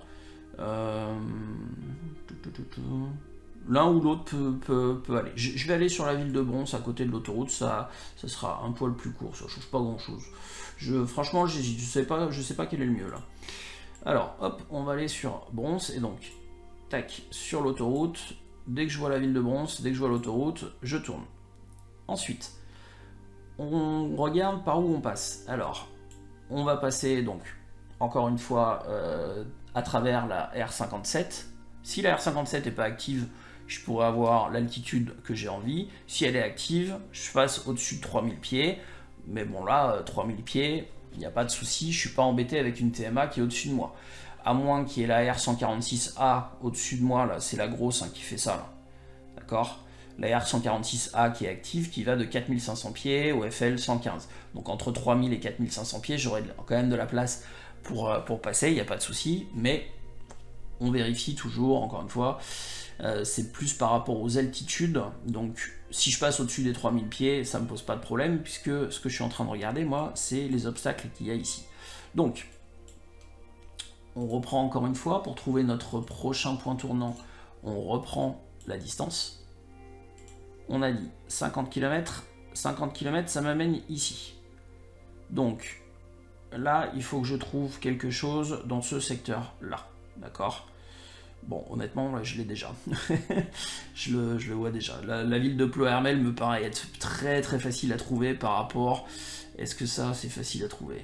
L'un ou l'autre peut aller. Je vais aller sur la ville de Bronx à côté de l'autoroute, ça sera un poil plus court, ça ne change pas grand chose. Franchement, j'hésite, je sais pas quel est le mieux là. Alors, hop, on va aller sur Bronx et donc, tac, sur l'autoroute. Dès que je vois la ville de Bronx, dès que je vois l'autoroute, je tourne. Ensuite, on regarde par où on passe. Alors, on va passer donc, encore une fois, à travers la R57. Si la R57 n'est pas active, je pourrais avoir l'altitude que j'ai envie. Si elle est active, je passe au-dessus de 3000 pieds. Mais bon là, 3000 pieds, il n'y a pas de souci, je ne suis pas embêté avec une TMA qui est au-dessus de moi. À moins qu'il y ait la R146A au-dessus de moi, là c'est la grosse hein, qui fait ça là. D'accord? La R146A qui est active, qui va de 4500 pieds au FL 115. Donc entre 3000 et 4500 pieds, j'aurai quand même de la place pour passer, il n'y a pas de souci. Mais on vérifie toujours, encore une fois, c'est plus par rapport aux altitudes. Donc si je passe au-dessus des 3000 pieds, ça ne me pose pas de problème, puisque ce que je suis en train de regarder, moi, c'est les obstacles qu'il y a ici. Donc, on reprend encore une fois, pour trouver notre prochain point tournant, on reprend la distance. On a dit 50 km, 50 km, ça m'amène ici. Donc, là, il faut que je trouve quelque chose dans ce secteur-là, d'accord ? Bon, honnêtement, là, je l'ai déjà. je le vois déjà. La ville de Ploërmel me paraît être très très facile à trouver par rapport... Est-ce que ça, c'est facile à trouver?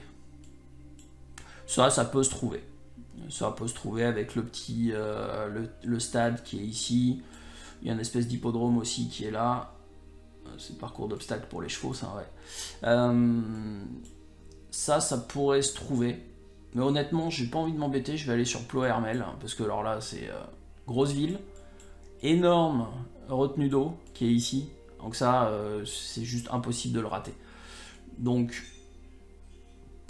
Ça peut se trouver. Ça peut se trouver avec le petit... le stade qui est ici. Il y a une espèce d'hippodrome aussi qui est là. C'est le parcours d'obstacles pour les chevaux, ça, ouais. Ça pourrait se trouver. Mais honnêtement, j'ai pas envie de m'embêter, je vais aller sur Ploërmel, hein, parce que alors là, c'est grosse ville, énorme retenue d'eau qui est ici, donc ça, c'est juste impossible de le rater. Donc,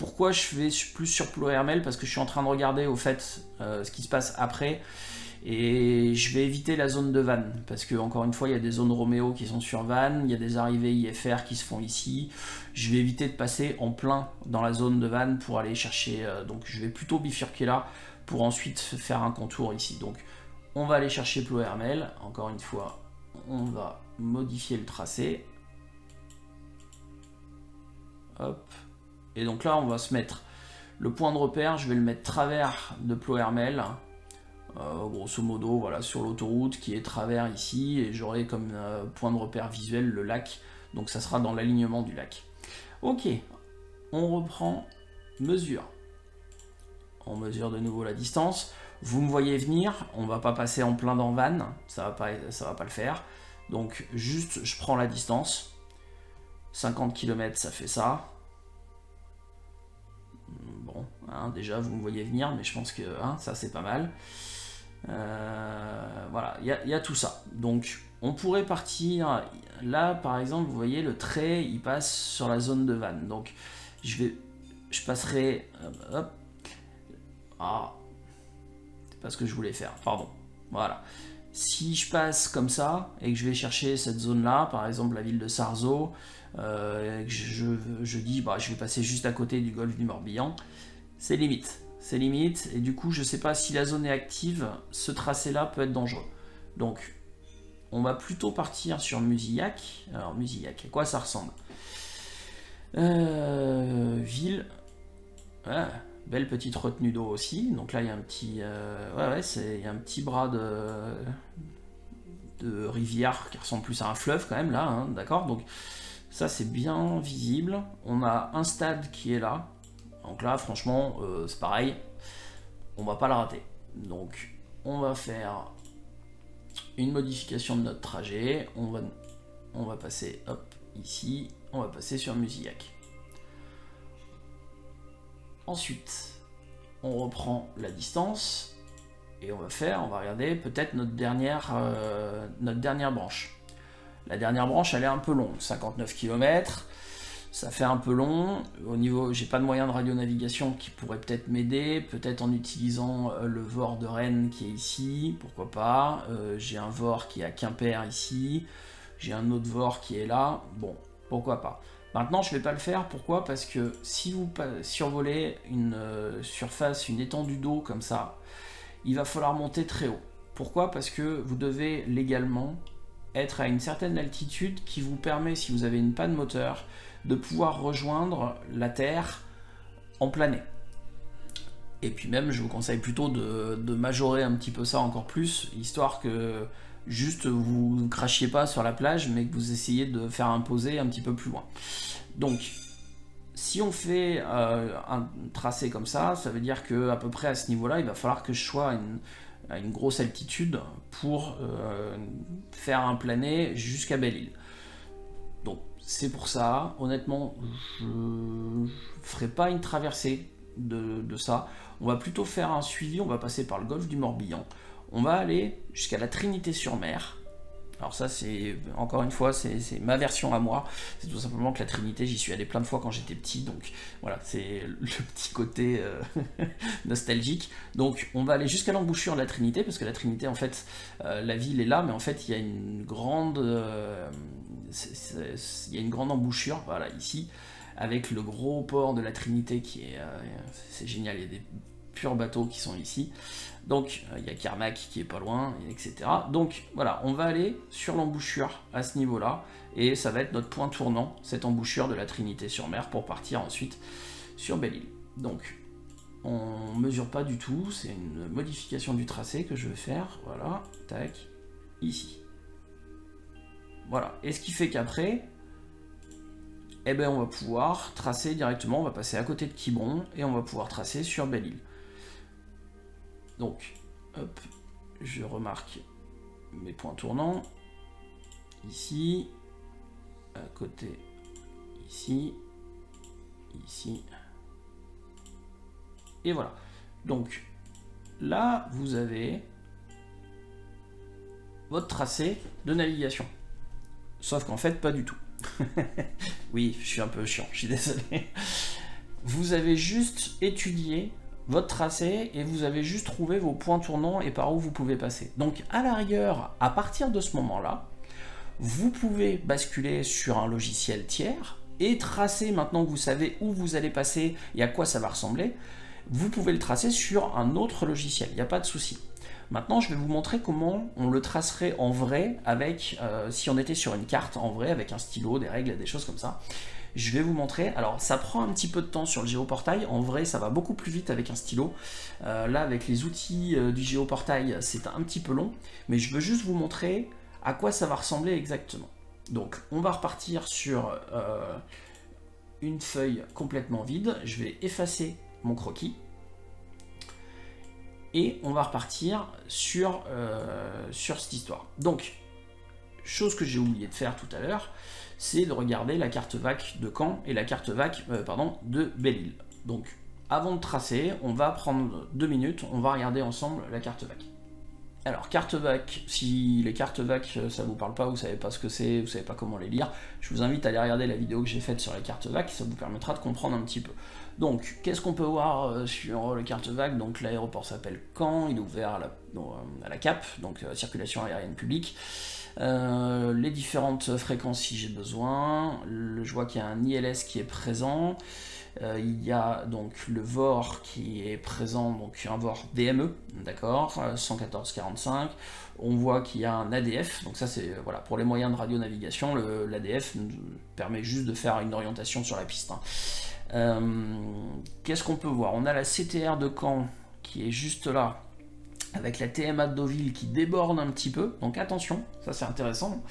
Pourquoi je vais plus sur PloHRML? Parce que je suis en train de regarder au fait ce qui se passe après. Et je vais éviter la zone de vanne, parce que encore une fois, il y a des zones Roméo qui sont sur vanne, il y a des arrivées IFR qui se font ici. Je vais éviter de passer en plein dans la zone de vanne pour aller chercher. Donc je vais plutôt bifurquer là pour ensuite faire un contour ici. Donc on va aller chercher PloHRML. Encore une fois, on va modifier le tracé. Hop. Et donc là, on va se mettre le point de repère. Je vais le mettre travers de PloHRML. Grosso modo, voilà, sur l'autoroute qui est travers ici, et j'aurai comme point de repère visuel le lac, donc ça sera dans l'alignement du lac. Ok, on reprend mesure. On mesure de nouveau la distance. Vous me voyez venir, on va pas passer en plein dans vanne, ça va pas le faire. Donc juste, je prends la distance. 50 km, ça fait ça. Bon, hein, déjà vous me voyez venir, mais je pense que hein, ça c'est pas mal. Voilà, il y a tout ça. Donc on pourrait partir là, par exemple, vous voyez le trait il passe sur la zone de vanne. Donc je passerai hop. Ah, c'est pas ce que je voulais faire, pardon. Voilà, si je passe comme ça et que je vais chercher cette zone là, par exemple la ville de Sarzeau, que je dis bah, je vais passer juste à côté du golfe du Morbihan, c'est limite. C'est limite, et du coup je sais pas si la zone est active, ce tracé là peut être dangereux. Donc on va plutôt partir sur Musillac. Alors Musillac, à quoi ça ressemble? Ville, ouais, belle petite retenue d'eau aussi, donc là il y a un petit il y a un petit bras de rivière qui ressemble plus à un fleuve quand même là, hein, d'accord, donc ça c'est bien visible. On a un stade qui est là. Donc là, franchement, c'est pareil, on va pas la rater. Donc, on va faire une modification de notre trajet. On va passer, hop, ici. On va passer sur Musillac. Ensuite, on reprend la distance et on va regarder peut-être notre dernière branche. La dernière branche, elle est un peu longue, 59 km. Ça fait un peu long. Au niveau, j'ai pas de moyen de radionavigation qui pourrait peut-être m'aider, peut-être en utilisant le VOR de Rennes qui est ici, pourquoi pas. J'ai un VOR qui est à Quimper ici, j'ai un autre VOR qui est là, bon, pourquoi pas. Maintenant, je vais pas le faire, pourquoi? Parce que si vous survolez une surface, une étendue d'eau comme ça, il va falloir monter très haut. Pourquoi? Parce que vous devez légalement être à une certaine altitude qui vous permet, si vous avez une panne moteur, de pouvoir rejoindre la Terre en planée. Et puis même, je vous conseille plutôt de majorer un petit peu ça encore plus, histoire que juste vous ne crachiez pas sur la plage, mais que vous essayez de faire imposer un petit peu plus loin. Donc, si on fait un tracé comme ça, ça veut dire que à peu près à ce niveau-là, il va falloir que je sois à une grosse altitude pour faire un plané jusqu'à Belle-Île. Donc c'est pour ça, honnêtement, je ne ferai pas une traversée de ça. On va plutôt faire un suivi, on va passer par le golfe du Morbihan. On va aller jusqu'à la Trinité-sur-Mer. Alors ça, c'est encore une fois, c'est ma version à moi. C'est tout simplement que la Trinité, j'y suis allé plein de fois quand j'étais petit. Donc voilà, c'est le petit côté nostalgique. Donc on va aller jusqu'à l'embouchure de la Trinité, parce que la Trinité, en fait, la ville est là, mais en fait, il y a une grande, il y a une grande embouchure, voilà, ici, avec le gros port de la Trinité qui est, c'est génial, il y a des purs bateaux qui sont ici. Donc il y a Carnac qui est pas loin, etc. Donc voilà, on va aller sur l'embouchure à ce niveau-là, et ça va être notre point tournant, cette embouchure de la Trinité-sur-Mer, pour partir ensuite sur Belle-Île. Donc on mesure pas du tout, c'est une modification du tracé que je vais faire, voilà, tac, ici. Voilà, et ce qui fait qu'après, eh ben on va pouvoir tracer directement, on va passer à côté de Quiberon, et on va pouvoir tracer sur Belle-Île. Donc, hop, je remarque mes points tournants, ici, à côté, ici, ici, et voilà. Donc, là, vous avez votre tracé de navigation. Sauf qu'en fait, pas du tout. Oui, je suis un peu chiant, je suis désolé. vous avez juste étudié votre tracé et vous avez juste trouvé vos points tournants et par où vous pouvez passer. Donc à la rigueur, à partir de ce moment-là, vous pouvez basculer sur un logiciel tiers et tracer, maintenant que vous savez où vous allez passer et à quoi ça va ressembler, vous pouvez le tracer sur un autre logiciel, il n'y a pas de souci. Maintenant, je vais vous montrer comment on le tracerait en vrai avec, si on était sur une carte en vrai, avec un stylo, des règles, des choses comme ça. Je vais vous montrer. Alors, ça prend un petit peu de temps sur le géoportail. En vrai, ça va beaucoup plus vite avec un stylo. Là, avec les outils du géoportail, c'est un petit peu long. Mais je veux juste vous montrer à quoi ça va ressembler exactement. Donc, on va repartir sur une feuille complètement vide. Je vais effacer mon croquis. Et on va repartir sur cette histoire. Donc, chose que j'ai oublié de faire tout à l'heure, c'est de regarder la carte VAC de Caen et la carte VAC de Belle-Île. Donc, avant de tracer, on va prendre 2 minutes, on va regarder ensemble la carte VAC. Alors, carte VAC, si les cartes VAC, ça vous parle pas, vous savez pas ce que c'est, vous savez pas comment les lire, je vous invite à aller regarder la vidéo que j'ai faite sur les cartes VAC, ça vous permettra de comprendre un petit peu. Donc, qu'est-ce qu'on peut voir sur les cartes VAC? Donc, l'aéroport s'appelle Caen, il est ouvert à la CAP, donc circulation aérienne publique. Les différentes fréquences si j'ai besoin. Je vois qu'il y a un ILS qui est présent. Il y a donc le VOR qui est présent, donc un VOR DME, d'accord, 114-45. On voit qu'il y a un ADF, donc ça c'est voilà, pour les moyens de radionavigation, l'ADF nous permet juste de faire une orientation sur la piste. Qu'est-ce qu'on peut voir? On a la CTR de Caen qui est juste là, avec la TMA de Deauville qui déborde un petit peu, donc attention, ça c'est intéressant.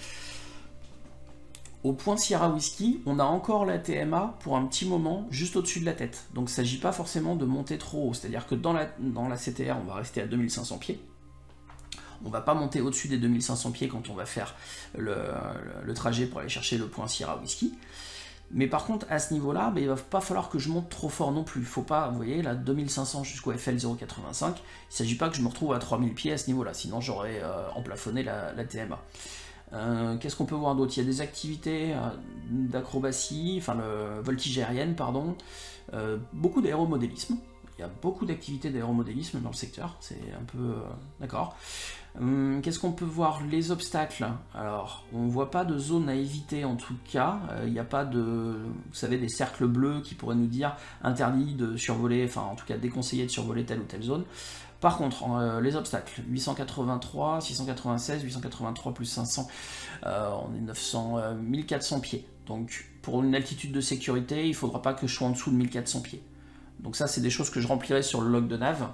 Au point Sierra Whisky, on a encore la TMA pour un petit moment juste au-dessus de la tête. Donc il ne s'agit pas forcément de monter trop haut, c'est-à-dire que dans la CTR, on va rester à 2500 pieds. On ne va pas monter au-dessus des 2500 pieds quand on va faire le trajet pour aller chercher le point Sierra Whisky. Mais par contre, à ce niveau-là, il ne va pas falloir que je monte trop fort non plus. Il ne faut pas, vous voyez, là, 2500 jusqu'au FL 085, il ne s'agit pas que je me retrouve à 3000 pieds à ce niveau-là, sinon j'aurais emplafonné la TMA. Qu'est-ce qu'on peut voir d'autre? Il y a des activités d'acrobatie, enfin le voltige aérienne, pardon, beaucoup d'aéromodélisme. Il y a beaucoup d'activités d'aéromodélisme dans le secteur, c'est un peu... d'accord. Qu'est-ce qu'on peut voir? Les obstacles. Alors, on ne voit pas de zone à éviter en tout cas. Il n'y a pas de, vous savez, des cercles bleus qui pourraient nous dire interdit de survoler, enfin en tout cas déconseillé de survoler telle ou telle zone. Par contre, les obstacles, 883, 696, 883 plus 500, on est 900, 1400 pieds. Donc pour une altitude de sécurité, il ne faudra pas que je sois en dessous de 1400 pieds. Donc ça, c'est des choses que je remplirai sur le log de nav.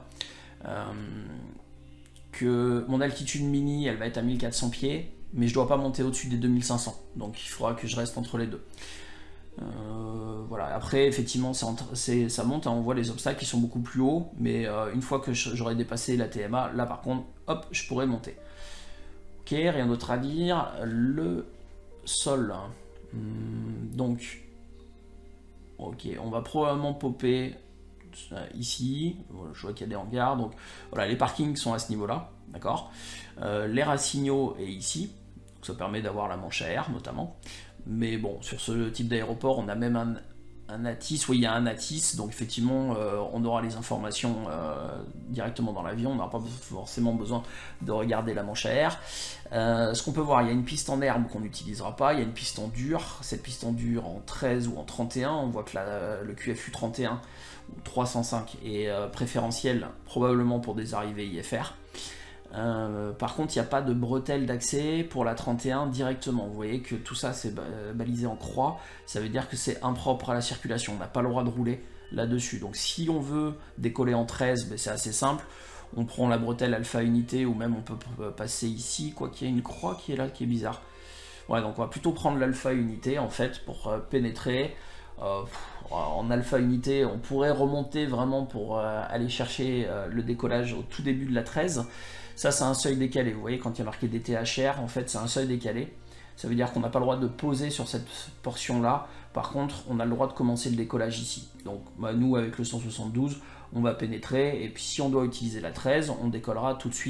Que mon altitude mini, elle va être à 1400 pieds, mais je ne dois pas monter au-dessus des 2500. Donc il faudra que je reste entre les deux. Voilà. Après, effectivement, ça monte, hein, on voit les obstacles qui sont beaucoup plus hauts, mais une fois que j'aurai dépassé la TMA, là par contre, hop, je pourrai monter. Ok, rien d'autre à dire. Le sol. Donc, ok, on va probablement popper ici. Je vois qu'il y a des hangars, donc voilà, les parkings sont à ce niveau-là, d'accord. L'air à signaux est ici, donc ça permet d'avoir la manche à air notamment. Mais bon, sur ce type d'aéroport, on a même un ATIS, oui, il y a un ATIS, donc effectivement, on aura les informations directement dans l'avion, on n'aura pas forcément besoin de regarder la manche à air. Ce qu'on peut voir, il y a une piste en herbe qu'on n'utilisera pas, il y a une piste en dur, cette piste en dur en 13 ou en 31, on voit que le QFU 31 ou 305 est préférentiel, probablement pour des arrivées IFR. Par contre, il n'y a pas de bretelle d'accès pour la 31 directement. Vous voyez que tout ça c'est balisé en croix, ça veut dire que c'est impropre à la circulation, on n'a pas le droit de rouler là-dessus. Donc si on veut décoller en 13, c'est assez simple, on prend la bretelle alpha unité ou même on peut passer ici, quoi qu'il y ait une croix qui est là, qui est bizarre. Ouais, donc on va plutôt prendre l'alpha unité en fait pour pénétrer. En alpha unité, on pourrait remonter vraiment pour aller chercher le décollage au tout début de la 13. Ça, c'est un seuil décalé. Vous voyez, quand il y a marqué DTHR, en fait, c'est un seuil décalé. Ça veut dire qu'on n'a pas le droit de poser sur cette portion-là. Par contre, on a le droit de commencer le décollage ici. Donc, nous, avec le 172, on va pénétrer. Et puis, si on doit utiliser la 13, on décollera tout de suite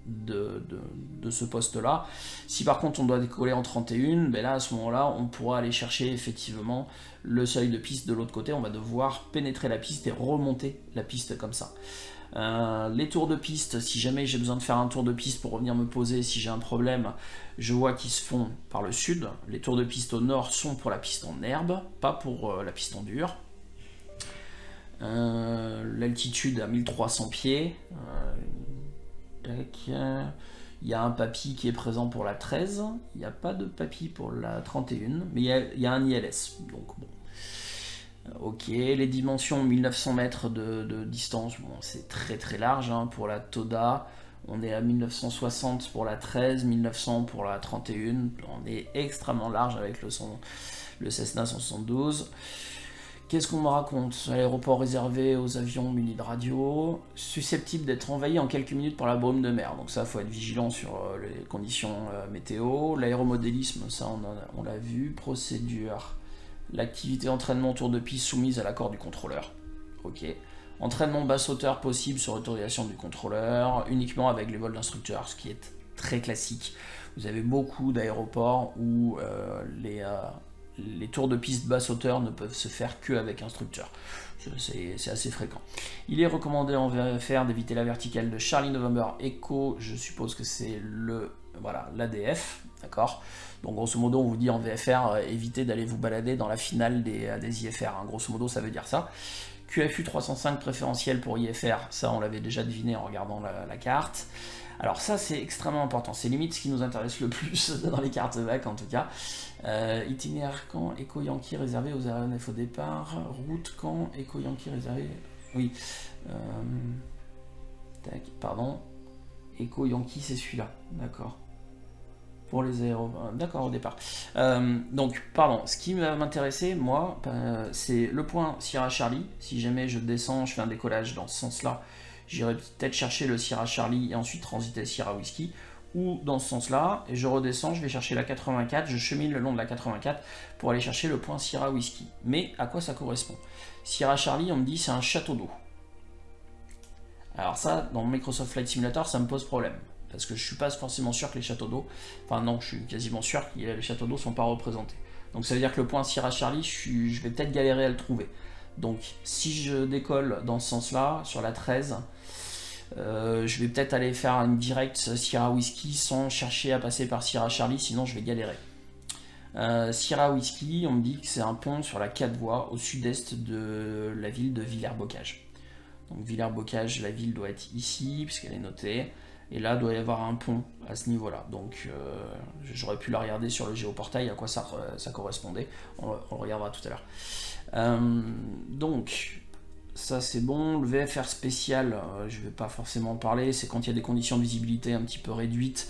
de ce poste-là. Si par contre on doit décoller en 31, ben là à ce moment-là on pourra aller chercher effectivement le seuil de piste de l'autre côté, on va devoir pénétrer la piste et remonter la piste comme ça. Les tours de piste, si jamais j'ai besoin de faire un tour de piste pour revenir me poser, si j'ai un problème, je vois qu'ils se font par le sud. Les tours de piste au nord sont pour la piste en herbe, pas pour la piste en dur. L'altitude à 1300 pieds. Il y a un papy qui est présent pour la 13, il n'y a pas de papy pour la 31, mais il y a un ILS, donc bon. Ok, les dimensions 1900 mètres de distance, bon, c'est très très large hein, pour la Toda. On est à 1960 pour la 13, 1900 pour la 31. On est extrêmement large avec le Cessna 172. Qu'est-ce qu'on me raconte? Aéroport réservé aux avions munis de radio, susceptible d'être envahi en quelques minutes par la brume de mer. Donc ça, faut être vigilant sur les conditions météo. L'aéromodélisme, ça on l'a vu. Procédure. L'activité entraînement tour de piste soumise à l'accord du contrôleur. Ok. Entraînement basse hauteur possible sur autorisation du contrôleur, uniquement avec les vols d'instructeurs, ce qui est très classique. Vous avez beaucoup d'aéroports où les tours de piste basse hauteur ne peuvent se faire qu'avec instructeur. C'est assez fréquent. Il est recommandé en VFR d'éviter la verticale de Charlie November Echo, je suppose que c'est l'ADF, d'accord. Donc grosso modo on vous dit en VFR, évitez d'aller vous balader dans la finale des IFR, hein. Grosso modo ça veut dire ça. QFU 305 préférentiel pour IFR, ça on l'avait déjà deviné en regardant la carte. Alors ça c'est extrêmement important, c'est limite ce qui nous intéresse le plus dans les cartes VAC en tout cas. Itinéraire Caen, Echo Yankee réservé aux aéronefs au départ, route Caen, Echo Yankee réservé, oui, tac, pardon, Echo Yankee c'est celui-là, d'accord. Pour les aéros, d'accord au départ. Donc, pardon, ce qui va m'intéresser, moi, c'est le point Sierra Charlie. Si jamais je descends, je fais un décollage dans ce sens-là, j'irai peut-être chercher le Sierra Charlie et ensuite transiter Sierra Whiskey. Ou dans ce sens-là, et je redescends, je vais chercher la 84, je chemine le long de la 84 pour aller chercher le point Sierra Whiskey. Mais à quoi ça correspond? Sierra Charlie, on me dit c'est un château d'eau. Alors ça, dans Microsoft Flight Simulator, ça me pose problème. Parce que je suis pas forcément sûr que les châteaux d'eau, enfin non, je suis quasiment sûr que les châteaux d'eau sont pas représentés. Donc ça veut dire que le point Sierra Charlie, je vais peut-être galérer à le trouver. Donc si je décolle dans ce sens-là, sur la 13, je vais peut-être aller faire une directe Sierra Whiskey sans chercher à passer par Sierra Charlie, sinon je vais galérer. Sierra Whiskey, on me dit que c'est un pont sur la 4 voies au sud-est de la ville de Villers-Bocage. Donc Villers-Bocage, la ville doit être ici, puisqu'elle est notée. Et là, il doit y avoir un pont à ce niveau-là. Donc, j'aurais pu la regarder sur le géoportail à quoi ça correspondait. On le regardera tout à l'heure. Donc, ça c'est bon. Le VFR spécial, je ne vais pas forcément en parler. C'est quand il y a des conditions de visibilité un petit peu réduites.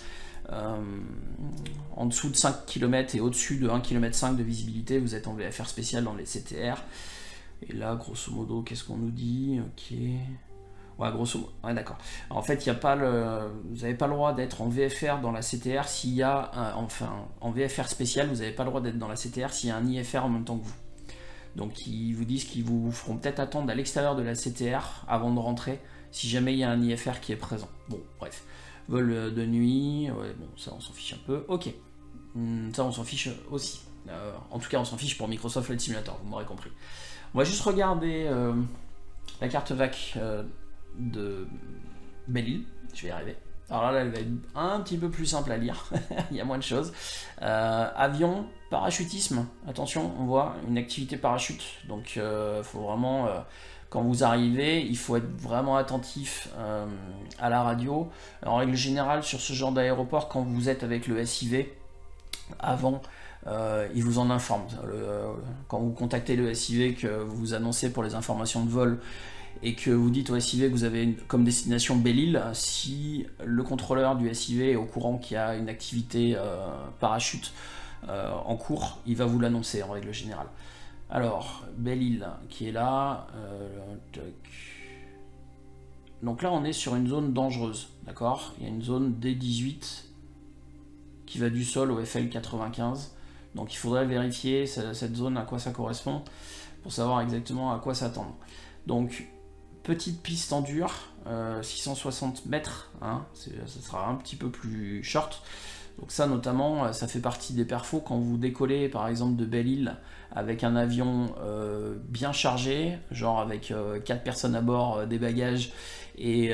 En dessous de 5 km et au-dessus de 1,5 km de visibilité, vous êtes en VFR spécial dans les CTR. Et là, grosso modo, qu'est-ce qu'on nous dit? Ok... Ouais, grosso modo, ouais, d'accord. En fait, vous n'avez pas le droit d'être en VFR dans la CTR s'il y a, en VFR spécial, vous n'avez pas le droit d'être dans la CTR s'il y a un IFR en même temps que vous. Donc, ils vous disent qu'ils vous feront peut-être attendre à l'extérieur de la CTR avant de rentrer, si jamais il y a un IFR qui est présent. Bon, bref. Vol de nuit, ouais, bon, ça on s'en fiche un peu. Ok, ça on s'en fiche aussi. En tout cas, on s'en fiche pour Microsoft Flight Simulator, vous m'aurez compris. On va juste regarder la carte VAC de Belle-Île, je vais y arriver. Alors là, elle va être un petit peu plus simple à lire, il y a moins de choses. Avion, parachutisme, attention, on voit une activité parachute, donc faut vraiment, quand vous arrivez, il faut être vraiment attentif à la radio. En règle générale, sur ce genre d'aéroport, quand vous êtes avec le SIV, avant, il vous en informe. Quand vous contactez le SIV, que vous vous annoncez pour les informations de vol, et que vous dites au SIV que vous avez comme destination Belle-Île, si le contrôleur du SIV est au courant qu'il y a une activité parachute en cours, il va vous l'annoncer en règle générale. Alors, Belle-Île qui est là. Donc là, on est sur une zone dangereuse, d'accord? Il y a une zone D18 qui va du sol au FL 95. Donc il faudrait vérifier cette zone, à quoi ça correspond, pour savoir exactement à quoi s'attendre. Donc, petite piste en dur, 660 mètres, hein, ça sera un petit peu plus short. Donc ça notamment, ça fait partie des perfos quand vous décollez par exemple de Belle-Île avec un avion bien chargé, genre avec 4 personnes à bord, des bagages, et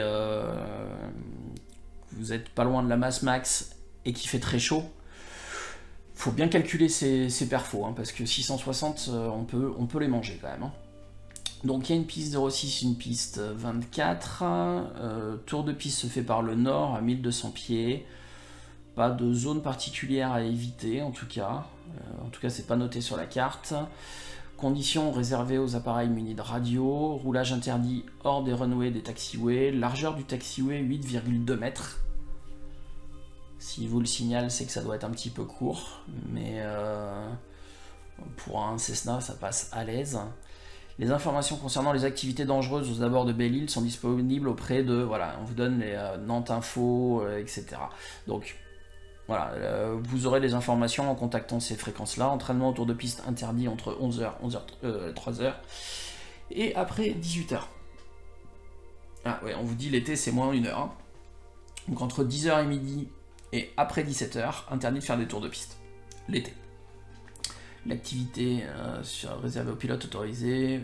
vous êtes pas loin de la masse max et qu'il fait très chaud. Faut bien calculer ces perfos, hein, parce que 660, on peut les manger quand même. Hein. Donc il y a une piste 06, une piste 24, tour de piste se fait par le nord à 1200 pieds, pas de zone particulière à éviter en tout cas c'est pas noté sur la carte. Conditions réservées aux appareils munis de radio, roulage interdit hors des runways des taxiways, largeur du taxiway 8,2 mètres. Si vous le signale, c'est que ça doit être un petit peu court, mais pour un Cessna, ça passe à l'aise. Les informations concernant les activités dangereuses aux abords de Belle-Île sont disponibles auprès de, voilà, on vous donne les Nantes Info, etc. Donc, voilà, vous aurez les informations en contactant ces fréquences-là. Entraînement autour de piste interdit entre 11h, 3h, et après 18h. Ah ouais, on vous dit l'été, c'est moins 1h. Hein. Donc entre 10h et midi, et après 17h, interdit de faire des tours de piste, l'été. L'activité réservée aux pilotes autorisés.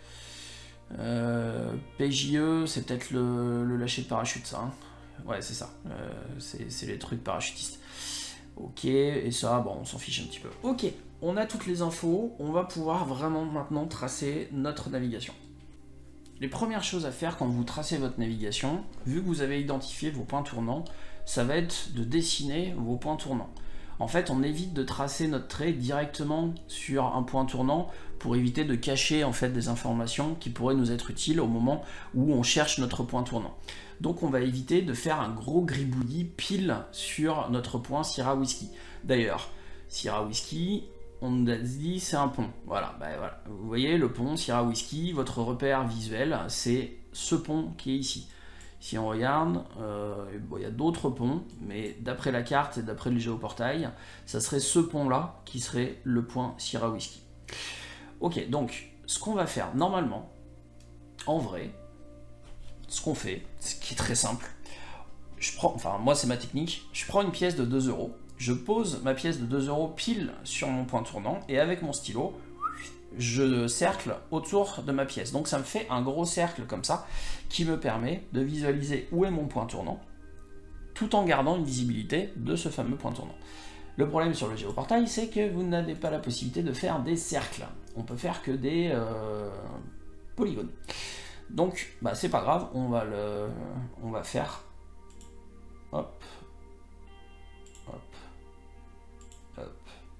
PJE, c'est peut-être le lâcher de parachute, ça. Hein. Ouais, c'est ça. C'est les trucs parachutistes. Ok, et ça, bon, on s'en fiche un petit peu. Ok, on a toutes les infos. On va pouvoir vraiment maintenant tracer notre navigation. Les premières choses à faire quand vous tracez votre navigation, vu que vous avez identifié vos points tournants, ça va être de dessiner vos points tournants. En fait, on évite de tracer notre trait directement sur un point tournant pour éviter de cacher en fait des informations qui pourraient nous être utiles au moment où on cherche notre point tournant. Donc on va éviter de faire un gros gribouillis pile sur notre point Sierra Whiskey. D'ailleurs, Sierra Whiskey, on nous a dit c'est un pont. Voilà, voilà, vous voyez le pont Sierra Whiskey, votre repère visuel, c'est ce pont qui est ici. Si on regarde, il y a d'autres ponts, mais d'après la carte et d'après le géoportail, ça serait ce pont-là qui serait le point Sierra Whiskey. Ok, donc ce qu'on va faire normalement, en vrai, ce qu'on fait, ce qui est très simple, moi c'est ma technique, je prends une pièce de 2 €, je pose ma pièce de 2 € pile sur mon point tournant, et avec mon stylo, je cercle autour de ma pièce. Donc ça me fait un gros cercle comme ça, qui me permet de visualiser où est mon point tournant, tout en gardant une visibilité de ce fameux point tournant. Le problème sur le géoportail, c'est que vous n'avez pas la possibilité de faire des cercles. On peut faire que des polygones. Donc, c'est pas grave, on va faire, hop, hop, hop,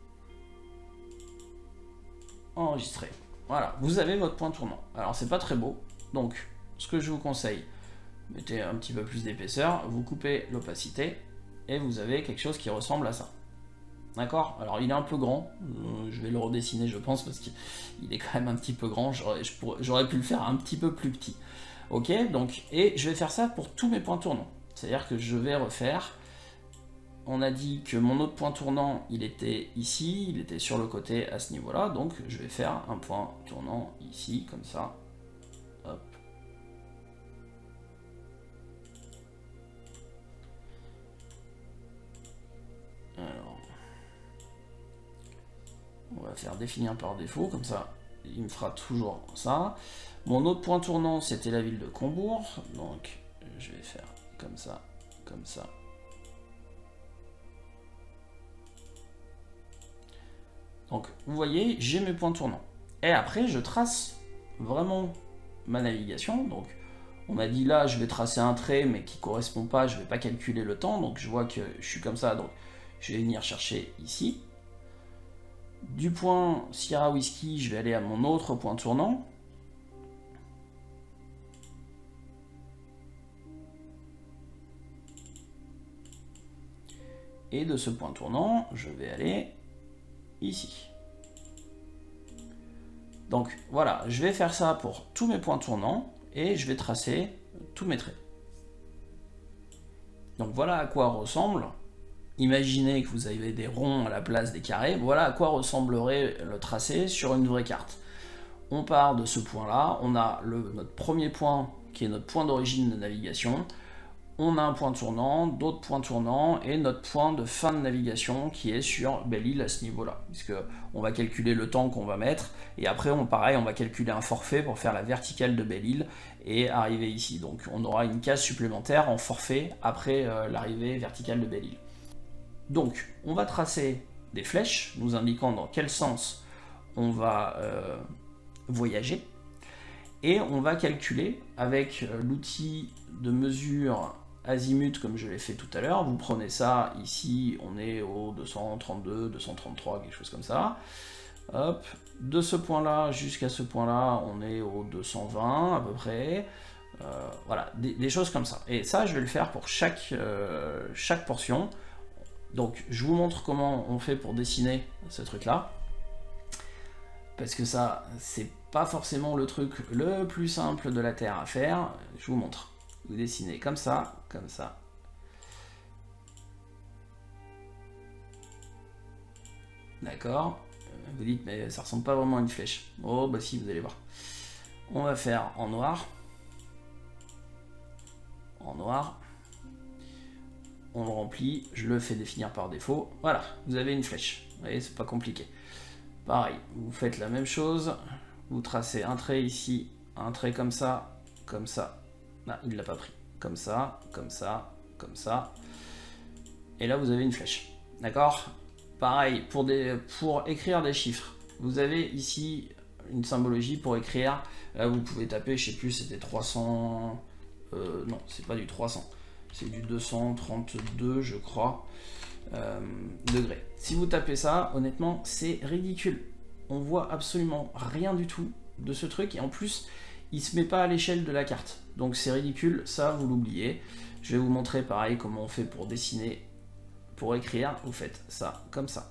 enregistrer. Voilà, vous avez votre point tournant. Alors c'est pas très beau, donc ce que je vous conseille, mettez un petit peu plus d'épaisseur, vous coupez l'opacité, et vous avez quelque chose qui ressemble à ça. D'accord? Alors il est un peu grand, je vais le redessiner je pense, parce qu'il est quand même un petit peu grand, j'aurais pu le faire un petit peu plus petit. Ok, donc, et je vais faire ça pour tous mes points tournants. C'est-à-dire que je vais refaire, on a dit que mon autre point tournant, il était ici, il était sur le côté à ce niveau-là, donc je vais faire un point tournant ici, comme ça. Hop. Alors, on va faire définir par défaut, comme ça, il me fera toujours ça. Mon autre point tournant, c'était la ville de Combourg, donc je vais faire comme ça, comme ça. Donc, vous voyez, j'ai mes points tournants. Et après, je trace vraiment ma navigation. Donc, on m'a dit là, je vais tracer un trait, mais qui ne correspond pas, je ne vais pas calculer le temps. Donc, je vois que je suis comme ça, donc je vais venir chercher ici. Du point Sierra Whiskey, je vais aller à mon autre point tournant. Et de ce point tournant, je vais aller ici. Donc voilà, je vais faire ça pour tous mes points tournants et je vais tracer tous mes traits. Donc voilà à quoi ressemble. Imaginez que vous avez des ronds à la place des carrés, voilà à quoi ressemblerait le tracé sur une vraie carte. on part de ce point-là, on a notre premier point qui est notre point d'origine de navigation, on a un point tournant, d'autres points tournants, et notre point de fin de navigation qui est sur Belle-Île à ce niveau-là, puisque on va calculer le temps qu'on va mettre, et après, pareil, on va calculer un forfait pour faire la verticale de Belle-Île et arriver ici. Donc on aura une case supplémentaire en forfait après l'arrivée verticale de Belle-Île. Donc on va tracer des flèches, nous indiquant dans quel sens on va voyager, et on va calculer avec l'outil de mesure azimut comme je l'ai fait tout à l'heure. Vous prenez ça, ici on est au 232, 233, quelque chose comme ça. Hop, de ce point là jusqu'à ce point là on est au 220 à peu près. Voilà, des choses comme ça. Et ça je vais le faire pour chaque portion. Donc je vous montre comment on fait pour dessiner ce truc là, parce que ça c'est pas forcément le truc le plus simple de la Terre à faire. Je vous montre. Vous dessinez comme ça, comme ça. D'accord. Vous dites mais ça ressemble pas vraiment à une flèche. Oh bah si, vous allez voir. On va faire en noir. En noir. On le remplit, je le fais définir par défaut. Voilà, vous avez une flèche. Vous voyez, c'est pas compliqué. Pareil, vous faites la même chose. Vous tracez un trait ici, un trait comme ça, comme ça. Ah, il l'a pas pris. Comme ça, comme ça, comme ça. Et là, vous avez une flèche. D'accord? Pareil, pour écrire des chiffres, vous avez ici une symbologie pour écrire. Là, vous pouvez taper, je sais plus, c'était 300... non, c'est pas du 300. C'est du 232, je crois, degrés. Si vous tapez ça, honnêtement, c'est ridicule. On voit absolument rien du tout de ce truc. Et en plus, il se met pas à l'échelle de la carte. Donc c'est ridicule, ça, vous l'oubliez. Je vais vous montrer, pareil, comment on fait pour dessiner, pour écrire. Vous faites ça, comme ça.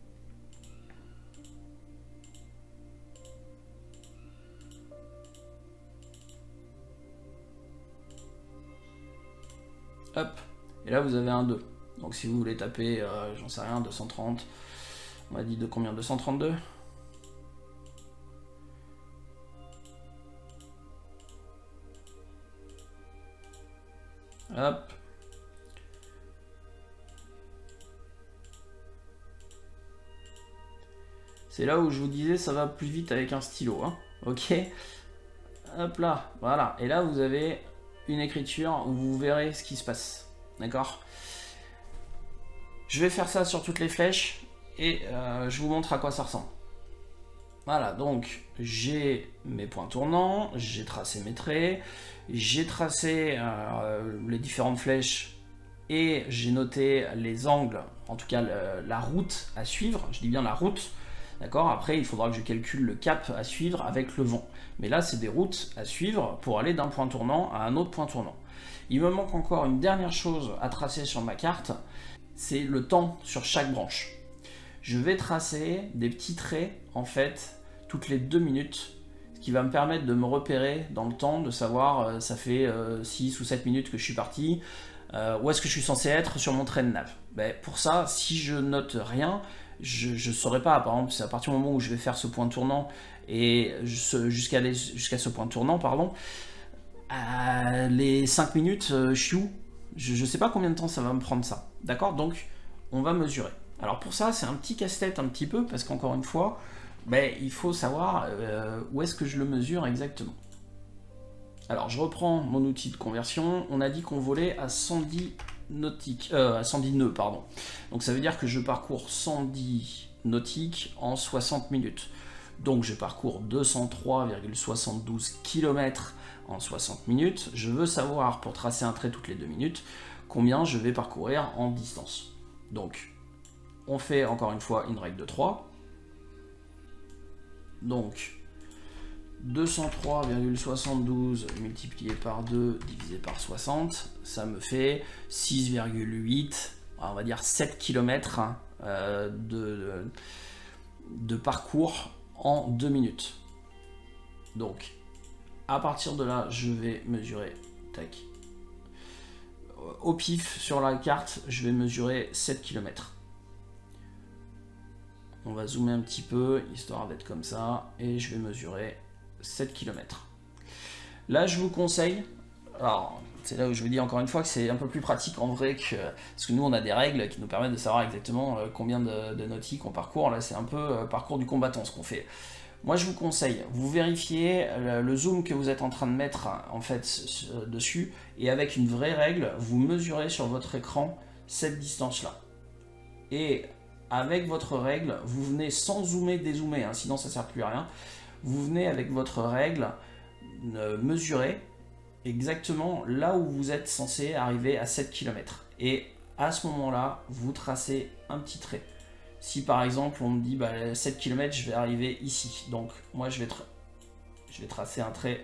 Hop, et là vous avez un 2. Donc si vous voulez taper, j'en sais rien, 230, on m'a dit de combien? 232. Hop. C'est là où je vous disais ça va plus vite avec un stylo, hein. Ok. Hop là, voilà. Et là vous avez une écriture où vous verrez ce qui se passe. D'accord? Je vais faire ça sur toutes les flèches et je vous montre à quoi ça ressemble. Voilà, donc j'ai mes points tournants, j'ai tracé mes traits, j'ai tracé les différentes flèches et j'ai noté les angles, en tout cas la route à suivre, je dis bien la route. D'accord? Après, il faudra que je calcule le cap à suivre avec le vent. Mais là, c'est des routes à suivre pour aller d'un point tournant à un autre point tournant. Il me manque encore une dernière chose à tracer sur ma carte, c'est le temps sur chaque branche. Je vais tracer des petits traits, en fait, toutes les 2 minutes, ce qui va me permettre de me repérer dans le temps, de savoir, ça fait 6 ou 7 minutes que je suis parti, où est-ce que je suis censé être sur mon trait de nav. Ben, pour ça, si je note rien, je ne saurais pas. Par exemple, c'est à partir du moment où je vais faire ce point tournant et jusqu'à ce point tournant, pardon, les 5 minutes, je suis où? Je ne sais pas combien de temps ça va me prendre ça. D'accord? Donc, on va mesurer. Alors pour ça, c'est un petit casse-tête un petit peu, parce qu'encore une fois, ben, il faut savoir où est-ce que je le mesure exactement. Alors, je reprends mon outil de conversion. On a dit qu'on volait à 110 nautiques, à 110 nœuds, pardon. Donc ça veut dire que je parcours 110 nautiques en 60 minutes. Donc je parcours 203,72 km en 60 minutes. Je veux savoir, pour tracer un trait toutes les 2 minutes, combien je vais parcourir en distance. Donc, on fait encore une fois une règle de 3. Donc, 203,72 multiplié par 2 divisé par 60, ça me fait 6,8, on va dire 7 km de parcours en 2 minutes. Donc, à partir de là, je vais mesurer, tac, au pif sur la carte, je vais mesurer 7 km. on va zoomer un petit peu, histoire d'être comme ça, et je vais mesurer 7 km. Là, je vous conseille, alors c'est là où je vous dis encore une fois que c'est un peu plus pratique en vrai, parce que nous on a des règles qui nous permettent de savoir exactement combien de nautiques on parcourt. Là c'est un peu parcours du combattant ce qu'on fait. Moi je vous conseille, vous vérifiez le zoom que vous êtes en train de mettre en fait dessus, et avec une vraie règle, vous mesurez sur votre écran cette distance là. Et avec votre règle, vous venez sans zoomer, dézoomer, hein, sinon ça ne sert plus à rien, vous venez avec votre règle mesurer exactement là où vous êtes censé arriver à 7 km. Et à ce moment-là, vous tracez un petit trait. Si par exemple on me dit 7 km, je vais arriver ici. Donc moi je vais tracer un trait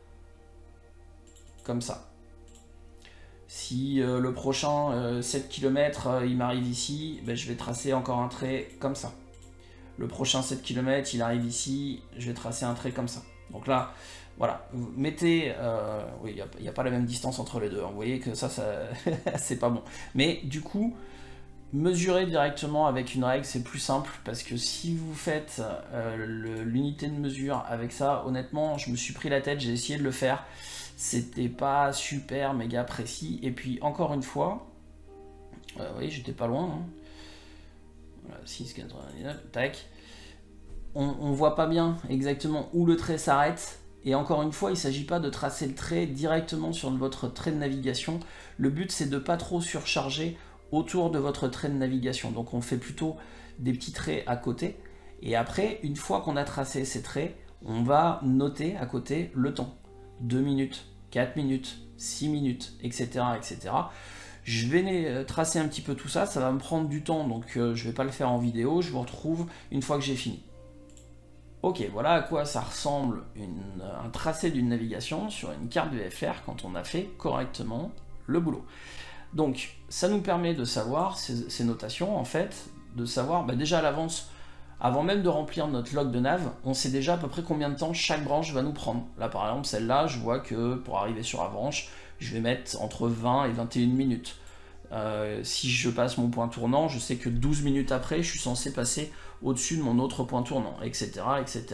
comme ça. Si le prochain 7 km il m'arrive ici, je vais tracer encore un trait comme ça. Le prochain 7 km il arrive ici, je vais tracer un trait comme ça. Donc là, voilà, vous mettez, oui, il n'y a pas la même distance entre les deux, hein. Vous voyez que ça c'est pas bon. Mais du coup, mesurer directement avec une règle, c'est plus simple, parce que si vous faites l'unité de mesure avec ça, honnêtement, je me suis pris la tête, j'ai essayé de le faire, c'était pas super méga précis, et puis encore une fois, oui, j'étais pas loin, hein. Voilà, 6,99, tac, on voit pas bien exactement où le trait s'arrête. Et encore une fois, il ne s'agit pas de tracer le trait directement sur votre trait de navigation. Le but, c'est de ne pas trop surcharger autour de votre trait de navigation. Donc on fait plutôt des petits traits à côté. Et après, une fois qu'on a tracé ces traits, on va noter à côté le temps. 2 minutes, 4 minutes, 6 minutes, etc. etc. Je vais tracer un petit peu tout ça. Ça va me prendre du temps, donc je ne vais pas le faire en vidéo. Je vous retrouve une fois que j'ai fini. Ok, voilà à quoi ça ressemble un tracé d'une navigation sur une carte VFR quand on a fait correctement le boulot. Donc, ça nous permet de savoir, ces notations, en fait, de savoir déjà à l'avance, avant même de remplir notre log de nav, on sait déjà à peu près combien de temps chaque branche va nous prendre. Là, par exemple, celle-là, je vois que pour arriver sur la branche, je vais mettre entre 20 et 21 minutes. Si je passe mon point tournant, je sais que 12 minutes après, je suis censé passer au-dessus de mon autre point tournant, etc. etc.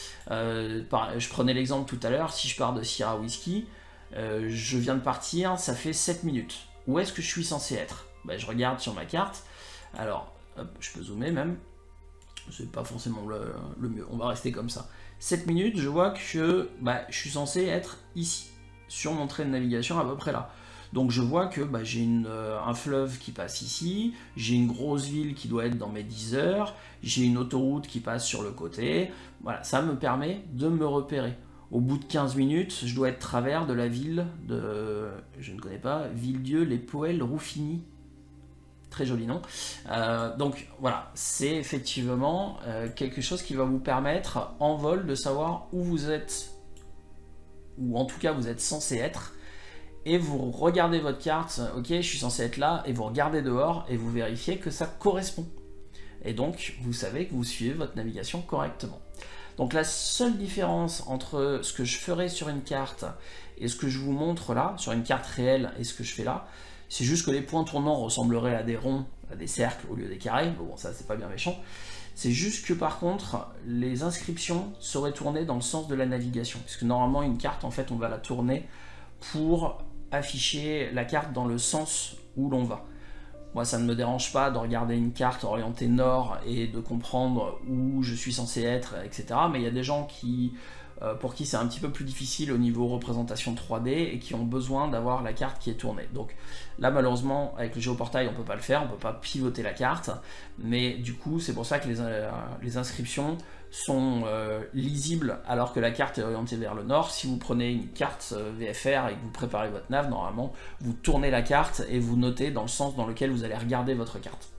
Je prenais l'exemple tout à l'heure, si je pars de Sierra Whiskey, je viens de partir, ça fait 7 minutes. Où est-ce que je suis censé être? Je regarde sur ma carte, alors hop, je peux zoomer même, c'est pas forcément le mieux, on va rester comme ça. 7 minutes, je vois que je suis censé être ici, sur mon trait de navigation à peu près là. Donc je vois que j'ai un fleuve qui passe ici, j'ai une grosse ville qui doit être dans mes 10 heures, j'ai une autoroute qui passe sur le côté, voilà, ça me permet de me repérer. Au bout de 15 minutes, je dois être travers de la ville de, je ne connais pas, Villedieu-les-Poêles-Rouffigny. Très joli nom. Donc voilà, c'est effectivement quelque chose qui va vous permettre en vol de savoir où vous êtes, ou en tout cas vous êtes censé être, et vous regardez votre carte, ok, je suis censé être là, et vous regardez dehors et vous vérifiez que ça correspond. Et donc vous savez que vous suivez votre navigation correctement. Donc la seule différence entre ce que je ferai sur une carte et ce que je vous montre là, sur une carte réelle, et ce que je fais là, c'est juste que les points tournants ressembleraient à des ronds, à des cercles au lieu des carrés. Bon, ça c'est pas bien méchant. C'est juste que par contre, les inscriptions seraient tournées dans le sens de la navigation. Puisque normalement une carte, en fait, on va la tourner pour afficher la carte dans le sens où l'on va. Moi, ça ne me dérange pas de regarder une carte orientée nord et de comprendre où je suis censé être, etc. Mais il y a des gens pour qui c'est un petit peu plus difficile au niveau représentation 3D et qui ont besoin d'avoir la carte qui est tournée. Donc là, malheureusement, avec le géoportail, on ne peut pas le faire, on ne peut pas pivoter la carte. Mais du coup, c'est pour ça que les inscriptions sont lisibles alors que la carte est orientée vers le nord. Si vous prenez une carte VFR et que vous préparez votre nav, normalement vous tournez la carte et vous notez dans le sens dans lequel vous allez regarder votre carte.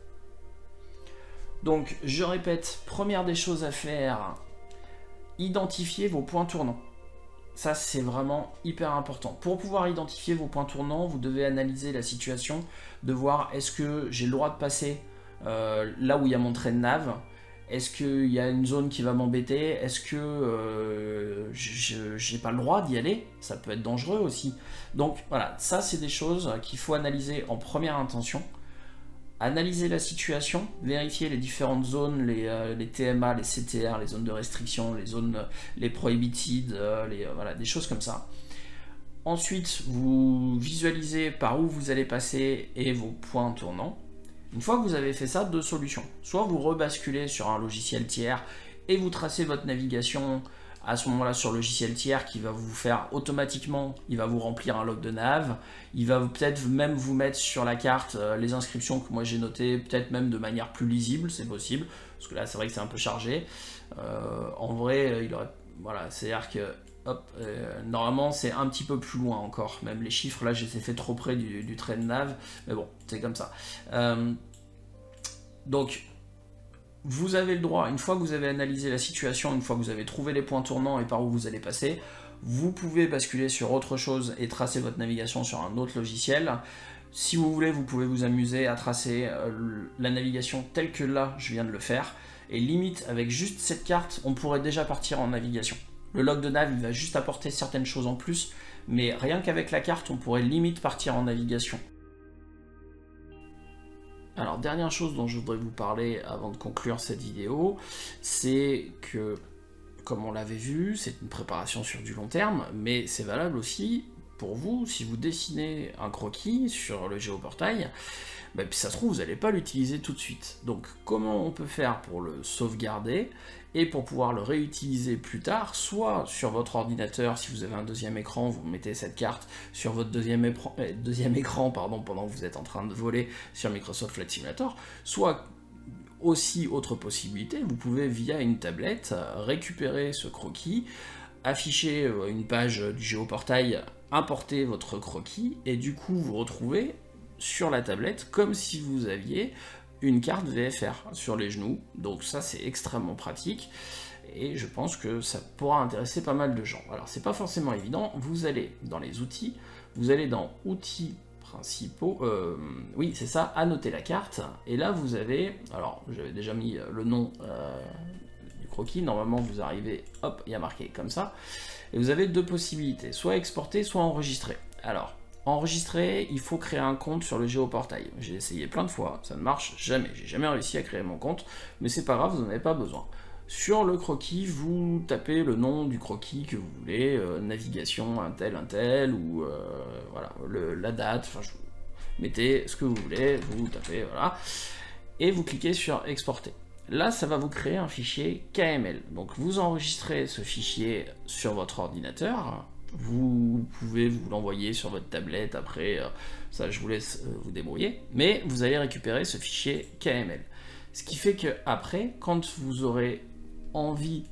Donc je répète, première des choses à faire, identifier vos points tournants. Ça c'est vraiment hyper important. Pour pouvoir identifier vos points tournants, vous devez analyser la situation, de voir est-ce que j'ai le droit de passer là où il y a mon trait de nav. Est-ce qu'il y a une zone qui va m'embêter? Est-ce que j'ai pas le droit d'y aller? Ça peut être dangereux aussi. Donc voilà, ça c'est des choses qu'il faut analyser en première intention. analysez la situation, vérifiez les différentes zones, les TMA, les CTR, les zones de restriction, les zones, les prohibited, voilà, des choses comme ça. Ensuite, vous visualisez par où vous allez passer et vos points tournants. Une fois que vous avez fait ça, deux solutions. Soit vous rebasculez sur un logiciel tiers et vous tracez votre navigation à ce moment-là sur le logiciel tiers qui va vous faire automatiquement, il va vous remplir un log de nav, il va peut-être même vous mettre sur la carte les inscriptions que moi j'ai notées, peut-être même de manière plus lisible, c'est possible, parce que là c'est vrai que c'est un peu chargé. En vrai, il aurait, voilà, c'est-à-dire que hop, normalement c'est un petit peu plus loin encore, même les chiffres là je les ai fait trop près du trait de nav, mais bon, c'est comme ça. Donc, vous avez le droit, une fois que vous avez analysé la situation, une fois que vous avez trouvé les points tournants et par où vous allez passer, vous pouvez basculer sur autre chose et tracer votre navigation sur un autre logiciel. Si vous voulez, vous pouvez vous amuser à tracer la navigation telle que là, je viens de le faire. Et limite, avec juste cette carte, on pourrait déjà partir en navigation. Le log de nav, il va juste apporter certaines choses en plus, mais rien qu'avec la carte, on pourrait limite partir en navigation. Alors, dernière chose dont je voudrais vous parler avant de conclure cette vidéo, c'est que, comme on l'avait vu, c'est une préparation sur du long terme, mais c'est valable aussi pour vous, si vous dessinez un croquis sur le géoportail, bah, ça se trouve, vous n'allez pas l'utiliser tout de suite. Donc, comment on peut faire pour le sauvegarder et pour pouvoir le réutiliser plus tard, soit sur votre ordinateur, si vous avez un deuxième écran, vous mettez cette carte sur votre deuxième écran pendant que vous êtes en train de voler sur Microsoft Flight Simulator, soit aussi, autre possibilité, vous pouvez via une tablette récupérer ce croquis, afficher une page du géoportail, importer votre croquis, et du coup vous retrouvez sur la tablette comme si vous aviez une carte VFR sur les genoux. Donc ça c'est extrêmement pratique et je pense que ça pourra intéresser pas mal de gens. Alors c'est pas forcément évident, vous allez dans les outils, vous allez dans outils principaux, oui c'est ça, annoter la carte, et là vous avez, alors j'avais déjà mis le nom du croquis, normalement vous arrivez, hop, il y a marqué comme ça, et vous avez deux possibilités, soit exporter, soit enregistrer. Alors, enregistrer, il faut créer un compte sur le géoportail. J'ai essayé plein de fois, ça ne marche jamais. J'ai jamais réussi à créer mon compte, mais c'est pas grave, vous n'en avez pas besoin. Sur le croquis, vous tapez le nom du croquis que vous voulez, navigation un tel, ou voilà, la date, enfin, mettez ce que vous voulez, vous tapez, voilà, et vous cliquez sur exporter. Là, ça va vous créer un fichier KML. Donc vous enregistrez ce fichier sur votre ordinateur. Vous pouvez vous l'envoyer sur votre tablette, après, ça je vous laisse vous débrouiller, mais vous allez récupérer ce fichier KML. Ce qui fait que après, quand vous aurez envie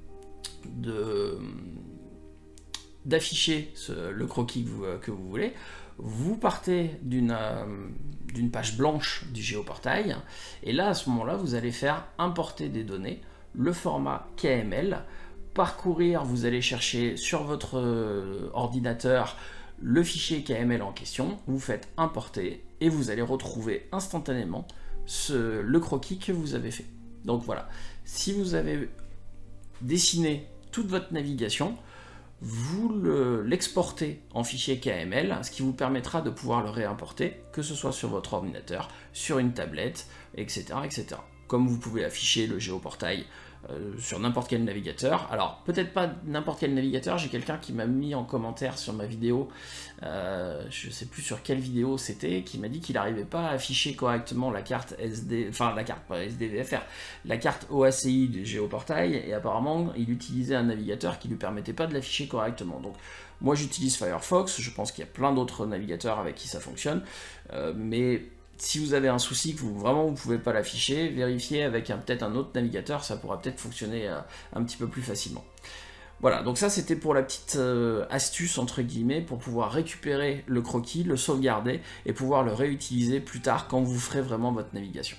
d'afficher le croquis que vous voulez, vous partez d'une page blanche du géoportail, et là, à ce moment-là, vous allez faire importer des données, le format KML, parcourir, vous allez chercher sur votre ordinateur le fichier KML en question, vous faites importer et vous allez retrouver instantanément le croquis que vous avez fait. Donc voilà, si vous avez dessiné toute votre navigation, vous l'exportez en fichier KML, ce qui vous permettra de pouvoir le réimporter, que ce soit sur votre ordinateur, sur une tablette, etc. etc. Comme vous pouvez afficher le géoportail sur n'importe quel navigateur. Alors, peut-être pas n'importe quel navigateur, j'ai quelqu'un qui m'a mis en commentaire sur ma vidéo, je sais plus sur quelle vidéo c'était, qui m'a dit qu'il n'arrivait pas à afficher correctement la carte SD, enfin la carte, pas SDVFR, la carte OACI du géoportail, et apparemment, il utilisait un navigateur qui lui permettait pas de l'afficher correctement. Donc, moi j'utilise Firefox, je pense qu'il y a plein d'autres navigateurs avec qui ça fonctionne, mais si vous avez un souci que vous ne pouvez pas l'afficher, vérifiez avec peut-être un autre navigateur, ça pourra peut-être fonctionner un petit peu plus facilement. Voilà, donc ça c'était pour la petite astuce entre guillemets pour pouvoir récupérer le croquis, le sauvegarder et pouvoir le réutiliser plus tard quand vous ferez vraiment votre navigation.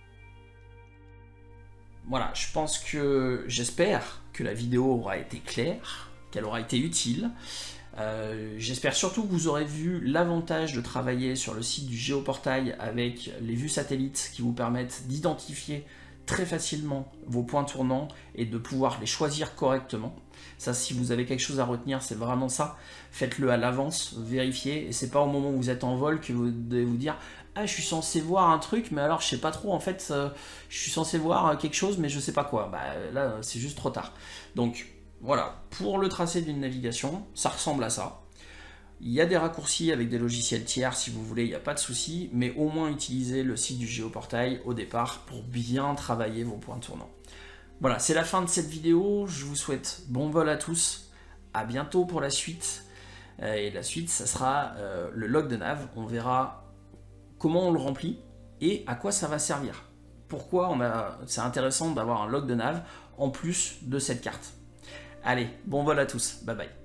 Voilà, j'espère que la vidéo aura été claire, qu'elle aura été utile. J'espère surtout que vous aurez vu l'avantage de travailler sur le site du géoportail avec les vues satellites qui vous permettent d'identifier très facilement vos points tournants et de pouvoir les choisir correctement. Ça, si vous avez quelque chose à retenir, c'est vraiment ça. Faites-le à l'avance, vérifiez, et c'est pas au moment où vous êtes en vol que vous devez vous dire « Ah, je suis censé voir un truc, mais alors je sais pas trop, en fait, je suis censé voir quelque chose, mais je sais pas quoi. » Bah là, c'est juste trop tard. Donc, voilà, pour le tracé d'une navigation, ça ressemble à ça. Il y a des raccourcis avec des logiciels tiers, si vous voulez, il n'y a pas de souci, mais au moins utilisez le site du Géoportail au départ pour bien travailler vos points tournants. Voilà, c'est la fin de cette vidéo, je vous souhaite bon vol à tous, à bientôt pour la suite, et la suite, ça sera le log de nav, on verra comment on le remplit et à quoi ça va servir. Pourquoi c'est intéressant d'avoir un log de nav en plus de cette carte. Allez, bon vol à tous, bye bye.